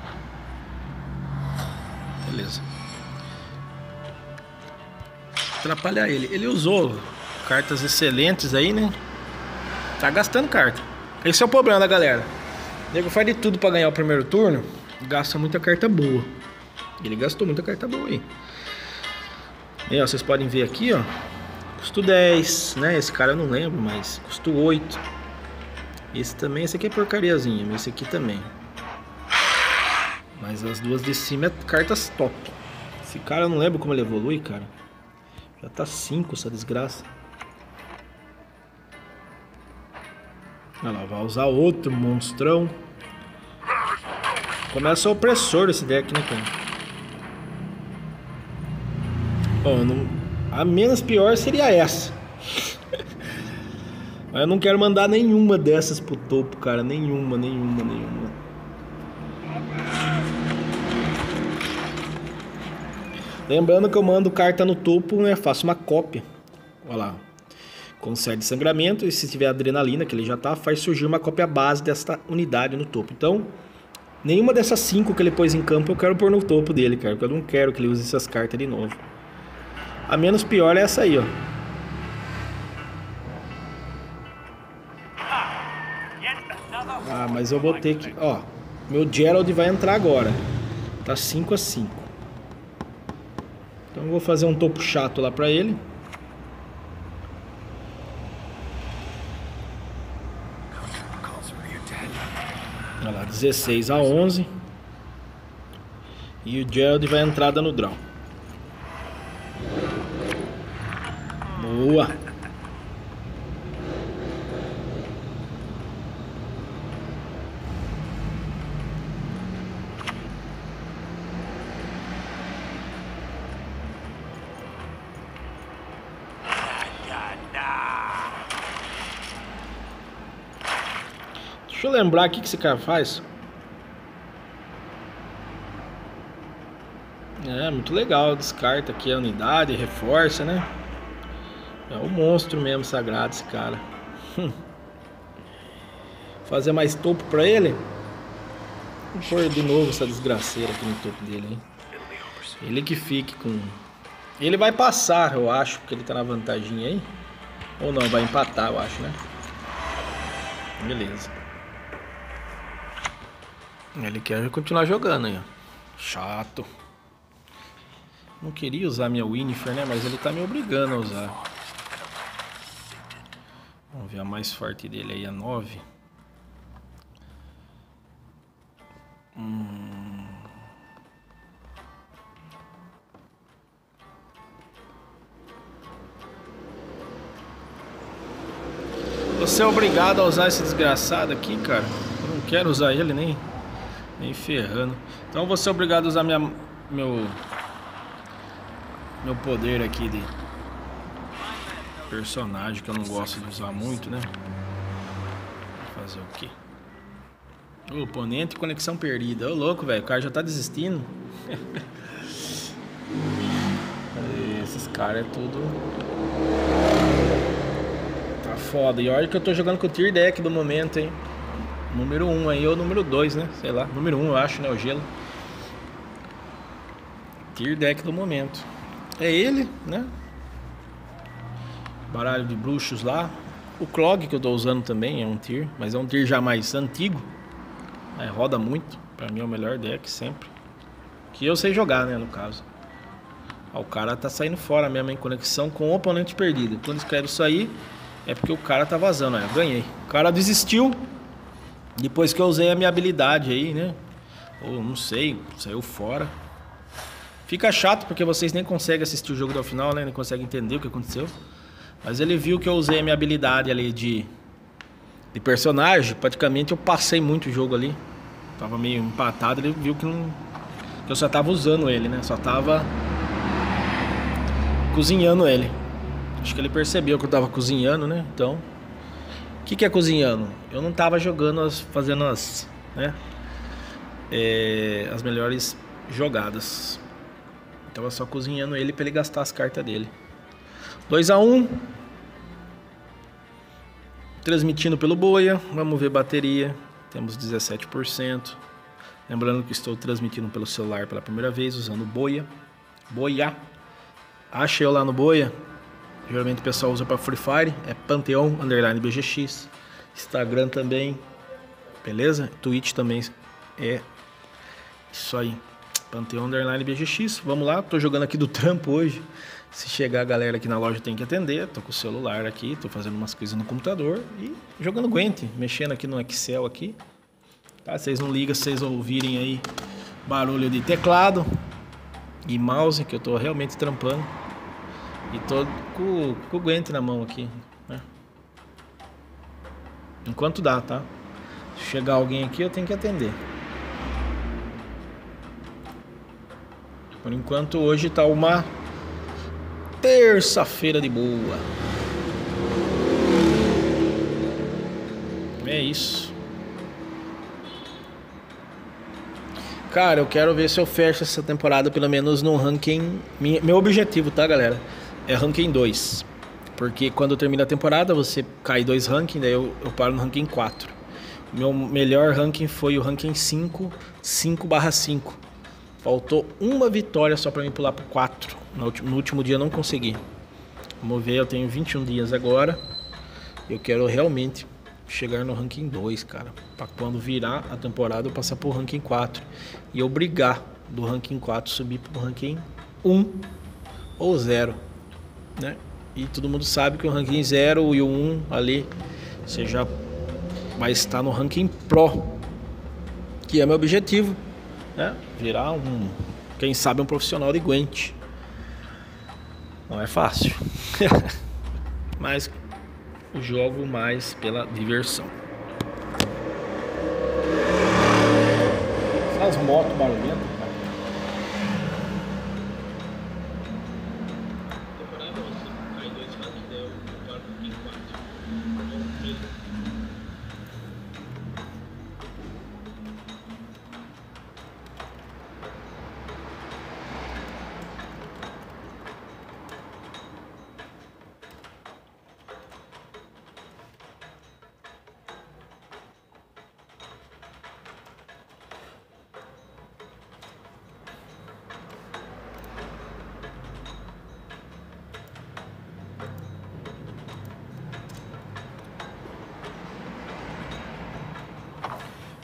[SPEAKER 1] Beleza. Atrapalhar ele. Ele usou cartas excelentes aí, né? Tá gastando carta. Esse é o problema da galera. O nego faz de tudo pra ganhar o primeiro turno, gasta muita carta boa. Ele gastou muita carta boa aí. E, ó, vocês podem ver aqui, ó. Custo dez, né? Esse cara eu não lembro, mas custo oito. Esse também, esse aqui é porcariazinha, mas esse aqui também. Mas as duas de cima é cartas top. Esse cara eu não lembro como ele evolui, cara. Já tá cinco essa desgraça. Olha lá, vai usar outro monstrão. Começa o opressor desse deck, né, cara? Bom, não... a menos pior seria essa. Mas eu não quero mandar nenhuma dessas pro topo, cara. Nenhuma, nenhuma, nenhuma. Lembrando que eu mando carta no topo, né? Faço uma cópia. Olha lá. Concede sangramento. E se tiver adrenalina, que ele já tá, faz surgir uma cópia base desta unidade no topo. Então, nenhuma dessas cinco que ele pôs em campo eu quero pôr no topo dele, cara. Porque eu não quero que ele use essas cartas de novo. A menos pior é essa aí, ó. Ah, mas eu vou ter que... Ó, meu Gerald vai entrar agora. Tá cinco a cinco. Então eu vou fazer um topo chato lá pra ele. Olha lá, dezesseis a onze. E o Gerald vai entrar dando draw. Boa. Deixa eu lembrar aqui que esse cara faz. É, muito legal. Descarta aqui a unidade, reforça, né? É um monstro mesmo sagrado esse cara. Hum. Fazer mais topo pra ele. Vou pôr de novo essa desgraceira aqui no topo dele, hein? Ele que fique com Ele vai passar, eu acho, porque ele tá na vantagem aí. Ou não, vai empatar, eu acho, né? Beleza. Ele quer continuar jogando aí, ó. Chato. Não queria usar minha Winifred, né? Mas ele tá me obrigando a usar. Vamos ver a mais forte dele aí, a nove. Hum... Você é obrigado a usar esse desgraçado aqui, cara. Eu não quero usar ele nem, nem ferrando. Então você é obrigado a usar minha, meu, meu poder aqui de personagem, que eu não gosto de usar muito, né? Vou fazer o quê? O oponente, conexão perdida. Ô louco, velho, o cara já tá desistindo. Esses caras é tudo... Tá foda. E olha que eu tô jogando com o tier deck do momento, hein? Número um aí, ou número dois, né? Sei lá. Número um, eu acho, né? O gelo. Tier deck do momento. É ele, né? Baralho de bruxos lá. O Clog que eu tô usando também é um tier. Mas é um tier já mais antigo. É, roda muito. Pra mim é o melhor deck sempre. Que eu sei jogar, né? No caso. Ó, o cara tá saindo fora mesmo em conexão com o oponente perdido. Quando escreve isso aí, é porque o cara tá vazando. Ó, eu ganhei. O cara desistiu. Depois que eu usei a minha habilidade aí, né? Ou não sei, saiu fora. Fica chato porque vocês nem conseguem assistir o jogo até o final, né? Nem conseguem entender o que aconteceu. Mas ele viu que eu usei a minha habilidade ali de, de personagem. Praticamente eu passei muito o jogo ali. Tava meio empatado, ele viu que, não, que eu só tava usando ele, né? Só tava cozinhando ele. Acho que ele percebeu que eu tava cozinhando, né? Então... O que, que é cozinhando? Eu não tava jogando, as, fazendo as, né, é, as melhores jogadas. Tava só cozinhando ele pra ele gastar as cartas dele. dois a um. Transmitindo pelo Boia. Vamos ver bateria. Temos dezessete por cento. Lembrando que estou transmitindo pelo celular pela primeira vez, usando Boia. Boia. Acha eu lá no Boia. Geralmente o pessoal usa para Free Fire, é Pantheon underline B G X, Instagram também, beleza? Twitch também é isso aí, Pantheon underline B G X. Vamos lá, tô jogando aqui do trampo hoje. Se chegar a galera aqui na loja tem que atender. Tô com o celular aqui, tô fazendo umas coisas no computador e jogando Gwent, mexendo aqui no Excel aqui. Tá? Vocês não ligam se vocês ouvirem aí barulho de teclado e mouse, que eu tô realmente trampando. E tô com, com o Gwent na mão aqui, né? Enquanto dá, tá? Se chegar alguém aqui, eu tenho que atender. Por enquanto, hoje tá uma terça-feira de boa. É isso. Cara, eu quero ver se eu fecho essa temporada pelo menos no ranking. Meu objetivo, tá, galera? É ranking dois. Porque quando termina a temporada, você cai dois rankings, daí eu, eu paro no ranking quatro. Meu melhor ranking foi o ranking cinco, cinco barra cinco. Faltou uma vitória só pra mim pular pro quatro. No último, no último dia eu não consegui. Vamos ver, eu tenho vinte e um dias agora. Eu quero realmente chegar no ranking dois, cara. Pra quando virar a temporada eu passar pro ranking quatro. E eu brigar do ranking quatro subir pro ranking um ou zero. Né? E todo mundo sabe que o ranking zero e o um ali você já vai estar no ranking Pro, que é meu objetivo, né? Virar um, quem sabe, um profissional de Gwent. Não é fácil. Mas eu jogo mais pela diversão. Essas motos barulhentas.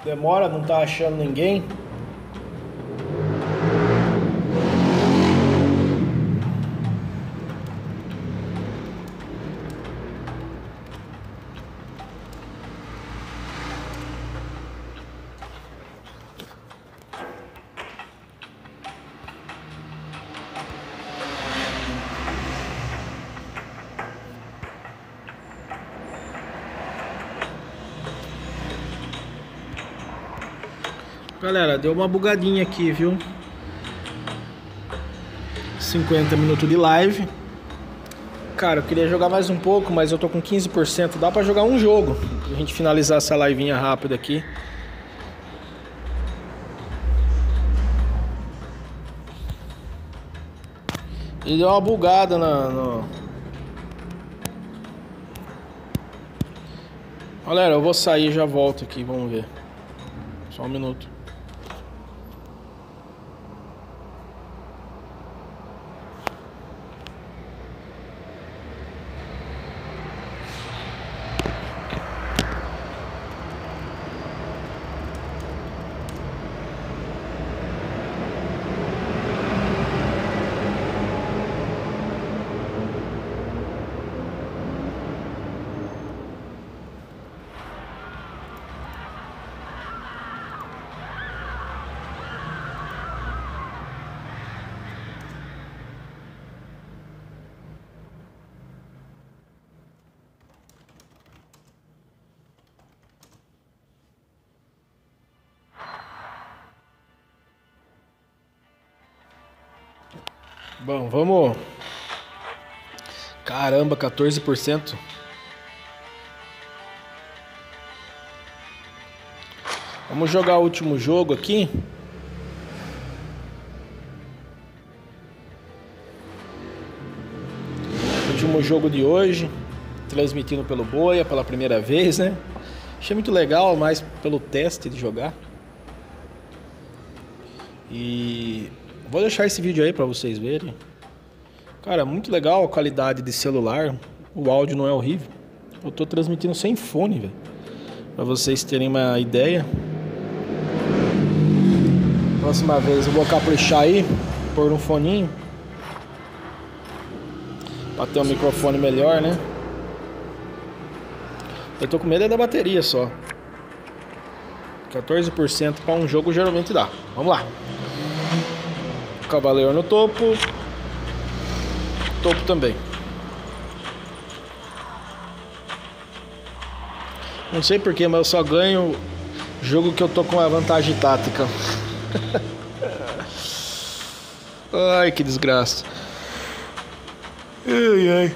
[SPEAKER 1] Demora, não tá achando ninguém. Galera, deu uma bugadinha aqui, viu? cinquenta minutos de live. Cara, eu queria jogar mais um pouco, mas eu tô com quinze por cento. Dá pra jogar um jogo pra gente finalizar essa livinha rápida aqui. Ele deu uma bugada na... No... Galera, eu vou sair e já volto aqui, vamos ver. Só um minuto. Bom, vamos. Caramba, quatorze por cento. Vamos jogar o último jogo aqui. Último jogo de hoje. Transmitindo pelo Boia pela primeira vez, né? Achei muito legal, mais pelo teste de jogar. E vou deixar esse vídeo aí pra vocês verem. Cara, muito legal a qualidade de celular. O áudio não é horrível. Eu tô transmitindo sem fone, velho, pra vocês terem uma ideia. Próxima vez eu vou caprichar aí, pôr um foninho pra ter um microfone melhor, né? Eu tô com medo é da bateria só. quatorze por cento pra um jogo geralmente dá. Vamos lá. Cavaleiro no topo. Topo também. Não sei porquê, mas eu só ganho jogo que eu tô com a vantagem tática. Ai, que desgraça. Ai, ai.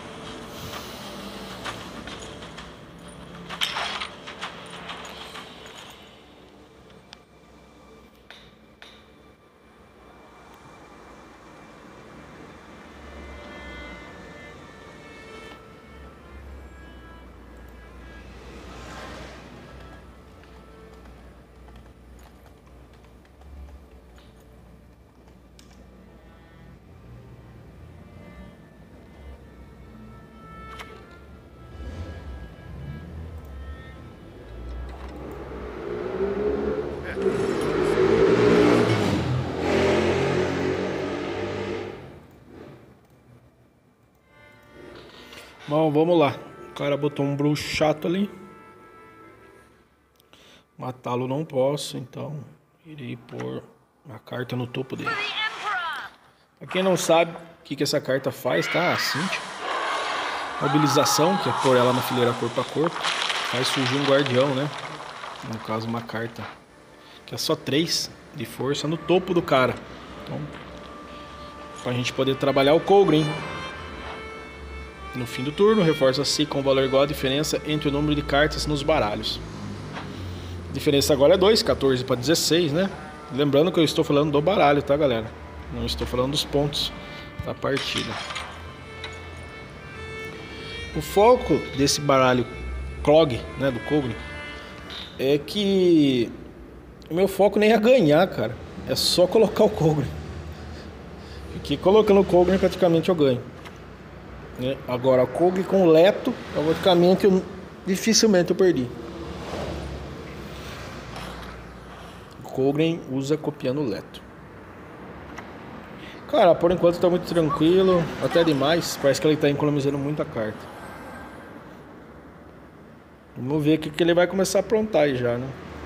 [SPEAKER 1] Bom, vamos lá. O cara botou um bruxo chato ali. Matá-lo não posso, então irei pôr a carta no topo dele. Pra quem não sabe o que, que essa carta faz, tá? A Cynthia. Mobilização, que é pôr ela na fileira corpo a corpo. Faz surgir um guardião, né? No caso, uma carta que é só três de força no topo do cara. Então, pra gente poder trabalhar o Kogrin. No fim do turno, reforça-se com o valor igual à diferença entre o número de cartas nos baralhos. A diferença agora é dois, quatorze para dezesseis, né? Lembrando que eu estou falando do baralho, tá, galera? Não estou falando dos pontos da partida. O foco desse baralho Clog, né, do Kogrin, é que o meu foco nem é ganhar, cara. É só colocar o Kogrin. Porque colocando o Kogrin praticamente eu ganho. Agora, o Kogrin com o Leto, praticamente eu, dificilmente eu perdi. Kogren usa copiando o Leto. Cara, por enquanto tá muito tranquilo, até demais. Parece que ele tá economizando muita carta. Vamos ver o que, que ele vai começar a aprontar aí já, né?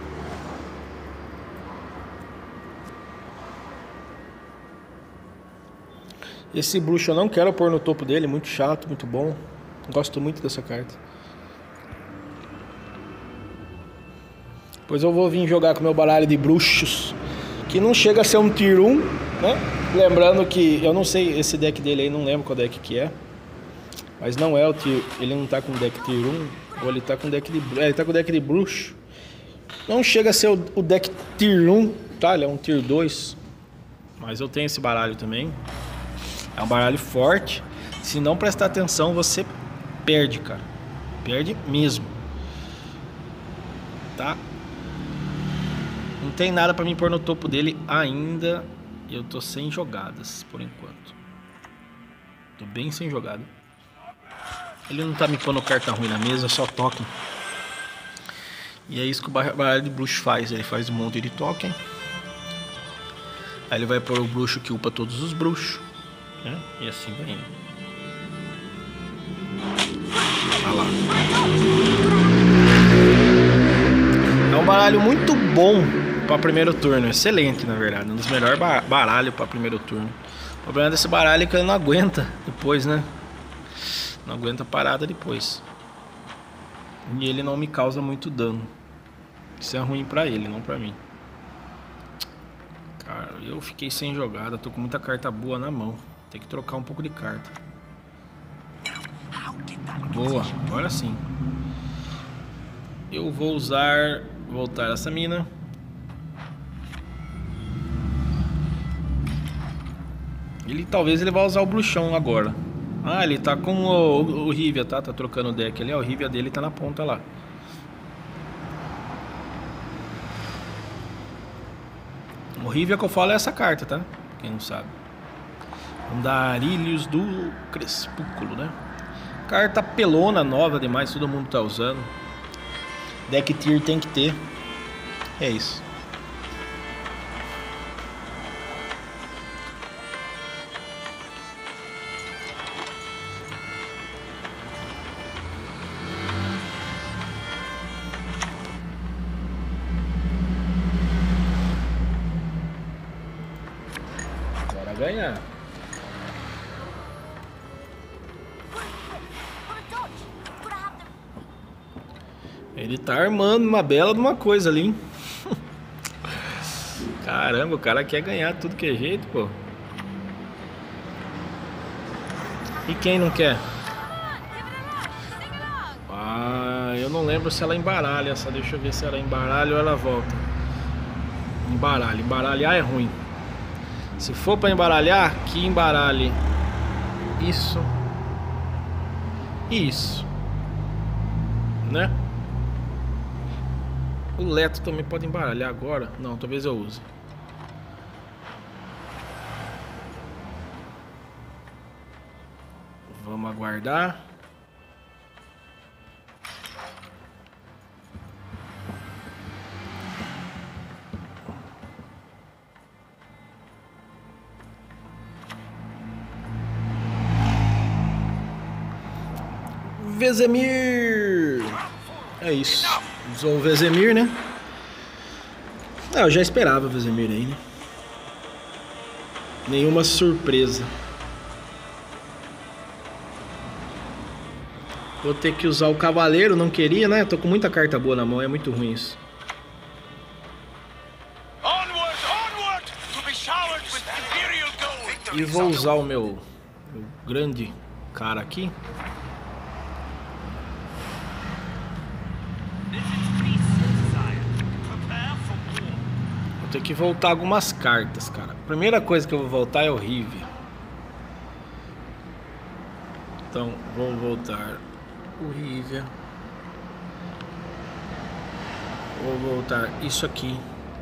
[SPEAKER 1] Esse bruxo eu não quero pôr no topo dele, muito chato, muito bom. Gosto muito dessa carta. Depois eu vou vir jogar com meu baralho de bruxos, que não chega a ser um tier um, né? Lembrando que eu não sei esse deck dele aí, não lembro qual deck que é. Mas não é o tier, ele não tá com deck tier um, ou ele tá com deck de, é, ele tá com deck de bruxo. Não chega a ser o, o deck tier um, tá? Ele é um tier dois. Mas eu tenho esse baralho também. É um baralho forte. Se não prestar atenção, você perde, cara. Perde mesmo. Tá? Não tem nada pra mim pôr no topo dele ainda. Eu tô sem jogadas, por enquanto. Tô bem sem jogada. Ele não tá me pondo carta ruim na mesa, só token. E é isso que o baralho de bruxo faz. Ele faz um monte de token. Aí ele vai pôr o bruxo que upa todos os bruxos, né? E assim vai indo. Olha lá. É um baralho muito bom para primeiro turno. Excelente, na verdade. Um dos melhores baralhos para primeiro turno. O problema desse baralho é que ele não aguenta depois, né? Não aguenta parada depois. E ele não me causa muito dano. Isso é ruim pra ele, não pra mim. Cara, eu fiquei sem jogada. Tô com muita carta boa na mão. Tem que trocar um pouco de carta. Boa, agora sim. Eu vou usar... Voltar essa mina. Ele talvez ele vá usar o bruxão agora. Ah, ele tá com o, o, o Rivia, tá? Tá trocando o deck ali. O Rivia dele tá na ponta lá. O Rivia que eu falo é essa carta, tá? Quem não sabe. Andarilhos do Crepúsculo, né? Carta pelona, nova demais. Todo mundo tá usando. Deck tier tem que ter. É isso. Bora ganhar. Ele tá armando uma bela de uma coisa ali, hein? Caramba, o cara quer ganhar tudo que é jeito, pô. E quem não quer? Ah, eu não lembro se ela embaralha essa. Deixa eu ver se ela embaralha ou ela volta. Embaralha. Embaralhar é ruim. Se for pra embaralhar, que embaralhe isso e isso, né? O Leto também pode embaralhar agora. Não, talvez eu use. Vamos aguardar. Vesemir. É isso. Usou o Vesemir, né? Ah, eu já esperava o Vesemir aí, né? Nenhuma surpresa. Vou ter que usar o Cavaleiro, não queria, né? Tô com muita carta boa na mão, é muito ruim isso. E vou usar o meu, meu grande cara aqui. Vou ter que voltar algumas cartas, cara. A primeira coisa que eu vou voltar é o Rivia. Então, vou voltar o Rivia. Vou voltar isso aqui.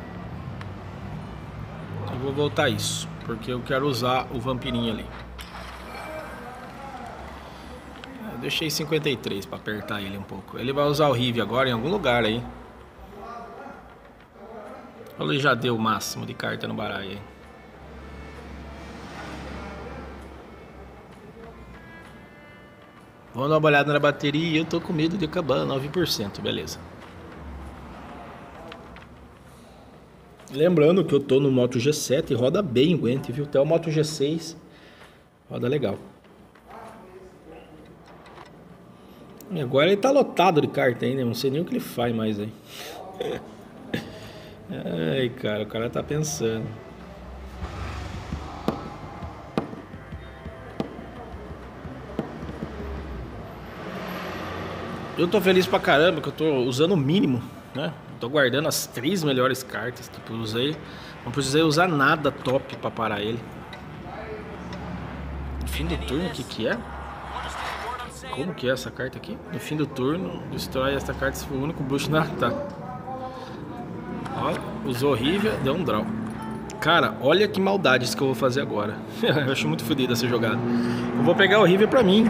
[SPEAKER 1] Eu vou voltar isso, porque eu quero usar o vampirinho ali. Eu deixei cinquenta e três para apertar ele um pouco. Ele vai usar o Rivia agora em algum lugar aí. Ele já deu o máximo de carta no baralho aí. Vamos dar uma olhada na bateria. Eu tô com medo de acabar, nove por cento, beleza. Lembrando que eu tô no Moto G sete e roda bem, aguente, viu? Até o Moto G seis roda legal. E agora ele tá lotado de carta ainda, não sei nem o que ele faz mais aí. Ai, cara, o cara tá pensando. Eu tô feliz pra caramba que eu tô usando o mínimo, né? Tô guardando as três melhores cartas. Tipo, eu usei. Não precisei usar nada top pra parar ele. No fim do turno, o que que é? Como que é essa carta aqui? No fim do turno, destrói esta carta se for o único bruxo na tá. Ó, usou Rivia, deu um draw. Cara, olha que maldade isso que eu vou fazer agora. Eu acho muito fodido essa jogada. Eu vou pegar o Rivia pra mim.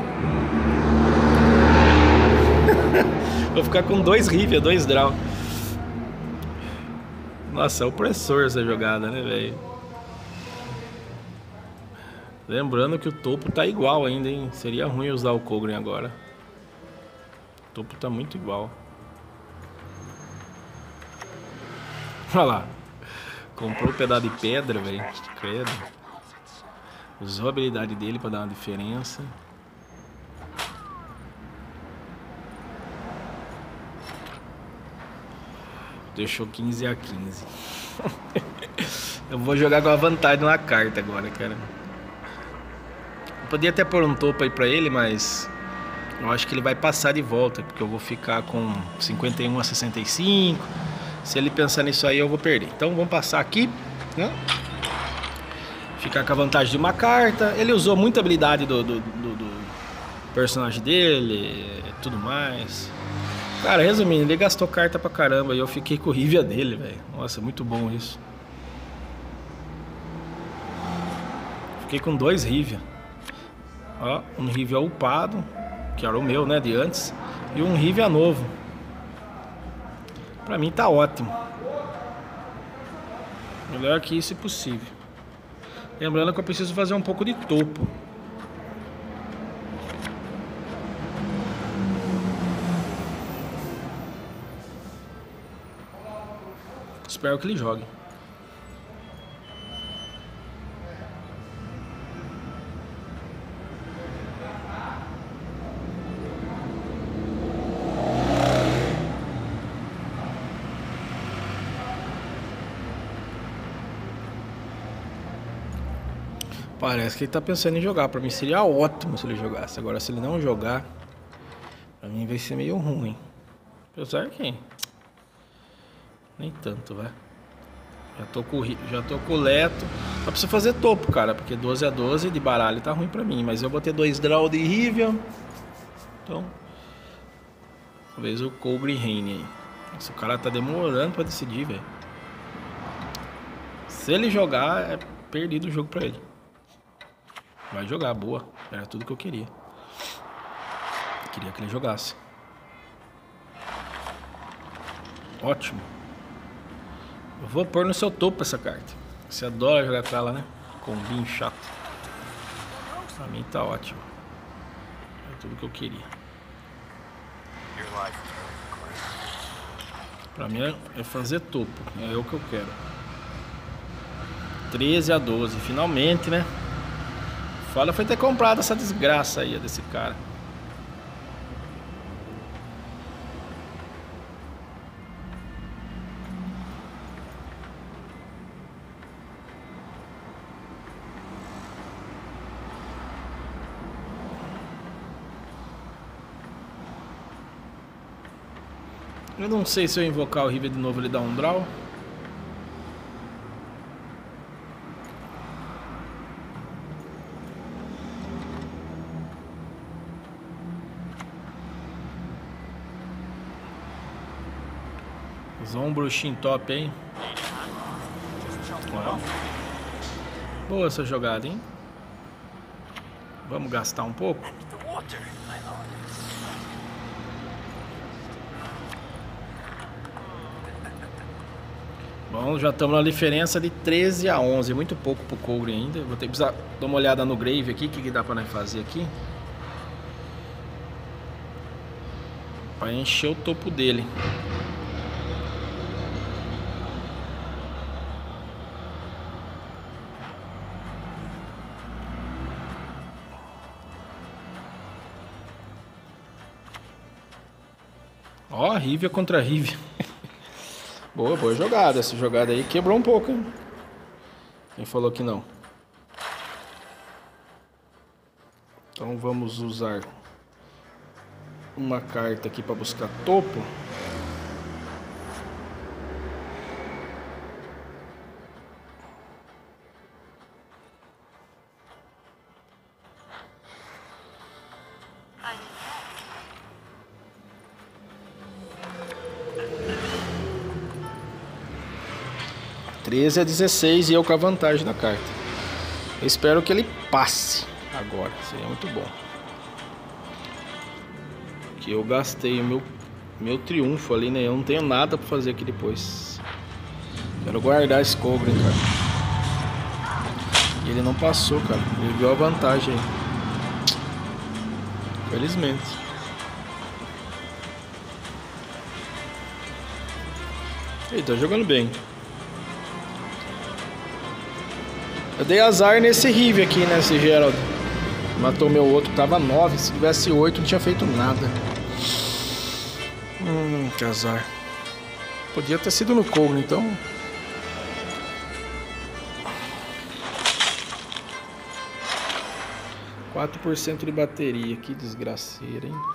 [SPEAKER 1] Vou ficar com dois Rivia, dois draw. Nossa, é opressor essa jogada, né, velho? Lembrando que o topo tá igual ainda, hein? Seria ruim usar o Kogrin agora. O topo tá muito igual. Olha lá. Comprou um pedaço de pedra, velho. Credo. Usou a habilidade dele pra dar uma diferença. Deixou quinze a quinze. Eu vou jogar com a vantagem na carta agora, cara. Eu podia até pôr um topo aí pra ele, mas eu acho que ele vai passar de volta, porque eu vou ficar com cinquenta e um a sessenta e cinco. Se ele pensar nisso aí, eu vou perder. Então vamos passar aqui, né? Ficar com a vantagem de uma carta. Ele usou muita habilidade do, do, do, do personagem dele, tudo mais. Cara, resumindo, ele gastou carta pra caramba e eu fiquei com o Rivia dele, velho. Nossa, muito bom isso. Fiquei com dois Rivia. Ó, um Rivia upado, que era o meu, né, de antes. E um Rivia novo. Pra mim tá ótimo. Melhor que isso, se possível. Lembrando que eu preciso fazer um pouco de topo. Espero que ele jogue. Parece que ele tá pensando em jogar. Pra mim seria ótimo se ele jogasse. Agora, se ele não jogar, pra mim vai ser meio ruim. Apesar que nem tanto, vai. Já tô com já tô com o Leto. Só preciso fazer topo, cara, porque doze a doze de baralho tá ruim pra mim. Mas eu vou ter dois draw de Rivia. Então, talvez o Kogrin reine aí. Esse cara tá demorando pra decidir, velho. Se ele jogar, é perdido o jogo pra ele. Vai jogar, boa. Era tudo que eu queria. Queria que ele jogasse. Ótimo. Eu vou pôr no seu topo essa carta. Você adora jogar com ela, né? Combinho chato. Pra mim tá ótimo. É tudo que eu queria. Pra mim é fazer topo. É o que eu quero. treze a doze. Finalmente, né? Foda foi ter comprado essa desgraça aí desse cara. Eu não sei se eu invocar o Rivia de novo ele dá um draw. Usou um bruxinho top, hein? Ó. Boa essa jogada, hein? Vamos gastar um pouco? Bom, já estamos na diferença de treze a onze. Muito pouco pro Kogri ainda. Vou ter que precisar dar uma olhada no Grave aqui. O que, que dá pra nós fazer aqui? Pra encher o topo dele. Ó, Rivia contra Rivia. Boa, boa jogada. Essa jogada aí quebrou um pouco, hein? Quem falou que não? Então vamos usar uma carta aqui para buscar topo. treze a dezesseis e eu com a vantagem da carta. Eu espero que ele passe agora, seria muito bom. Que eu gastei o meu, meu triunfo ali, né? Eu não tenho nada pra fazer aqui depois. Quero guardar esse Kogri, cara. E ele não passou, cara. Ele viu a vantagem aí. Felizmente. Ele tá jogando bem. Eu dei azar nesse Rive aqui, né, esse Gerald. Matou meu outro, tava nove. Se tivesse oito, não tinha feito nada. Hum, que azar. Podia ter sido no Kogri, então. quatro por cento de bateria. Que desgraceira, hein?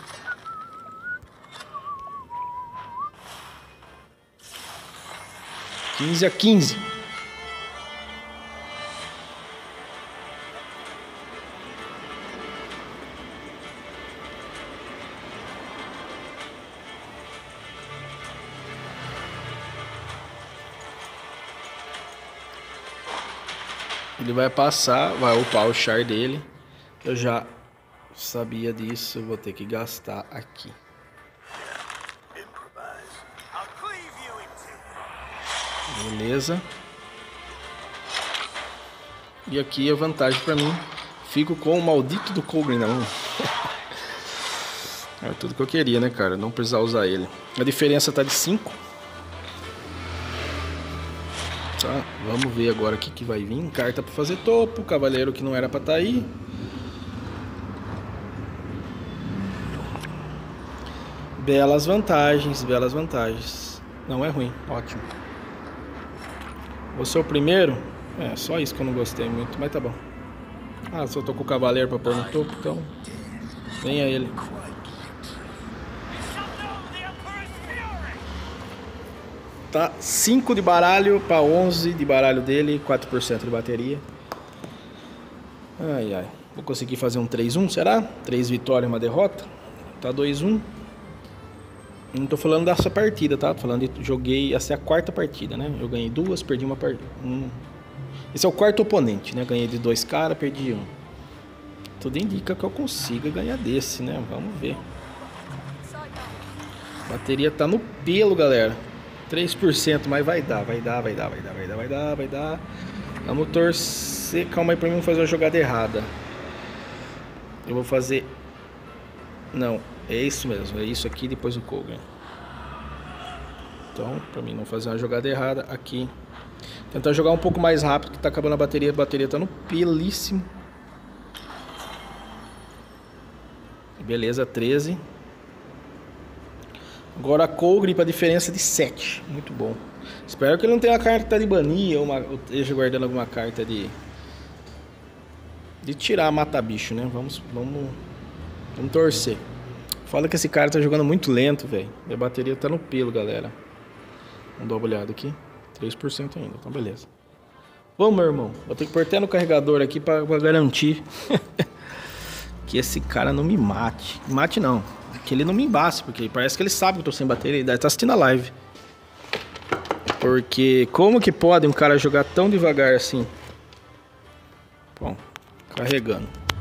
[SPEAKER 1] quinze a quinze. Ele vai passar, vai upar o char dele. Eu já sabia disso, eu vou ter que gastar aqui. Beleza. E aqui a vantagem pra mim. Fico com o maldito do Kogri na mão. É tudo que eu queria, né, cara? Não precisar usar ele. A diferença tá de cinco. Tá, vamos ver agora o que, que vai vir. Carta para fazer topo. Cavaleiro que não era para estar aí. Belas vantagens, belas vantagens. Não é ruim, ótimo. Vou ser o primeiro. É, só isso que eu não gostei muito, mas tá bom. Ah, só tô com o cavaleiro para pôr no topo, então venha ele. Tá cinco de baralho para onze de baralho dele, quatro por cento de bateria. Ai, ai. Vou conseguir fazer um três a um, será? três vitórias, uma derrota. Tá dois a um. Não tô falando dessa partida, tá? Tô falando de joguei, essa é a quarta partida, né? Eu ganhei duas, perdi uma partida. Um. Esse é o quarto oponente, né? Ganhei de dois caras, perdi um. Tudo indica que eu consiga ganhar desse, né? Vamos ver. A bateria tá no pelo, galera. três por cento, mas vai dar, vai dar, vai dar, vai dar, vai dar, vai dar, vai dar. Vamos torcer. Calma aí pra mim não fazer uma jogada errada. Eu vou fazer... Não, é isso mesmo, é isso aqui depois o Kogri. Então, pra mim não fazer uma jogada errada aqui. Tentar jogar um pouco mais rápido, que tá acabando a bateria. A bateria tá no pelíssimo. Beleza, treze. Agora a Kogri para diferença de sete. Muito bom. Espero que ele não tenha uma carta de banir ou, uma, ou esteja guardando alguma carta de de tirar, matar bicho, né? Vamos, vamos, vamos torcer. Fala que esse cara tá jogando muito lento, velho. Minha bateria tá no pelo, galera. Vamos dar uma olhada aqui. três por cento ainda, então beleza. Vamos, meu irmão. Vou ter que pôr até no carregador aqui para garantir que esse cara não me mate. Mate não. Que ele não me embace, porque parece que ele sabe que eu tô sem bateria. Ele deve estar assistindo a live. Porque como que pode um cara jogar tão devagar assim? Bom, carregando.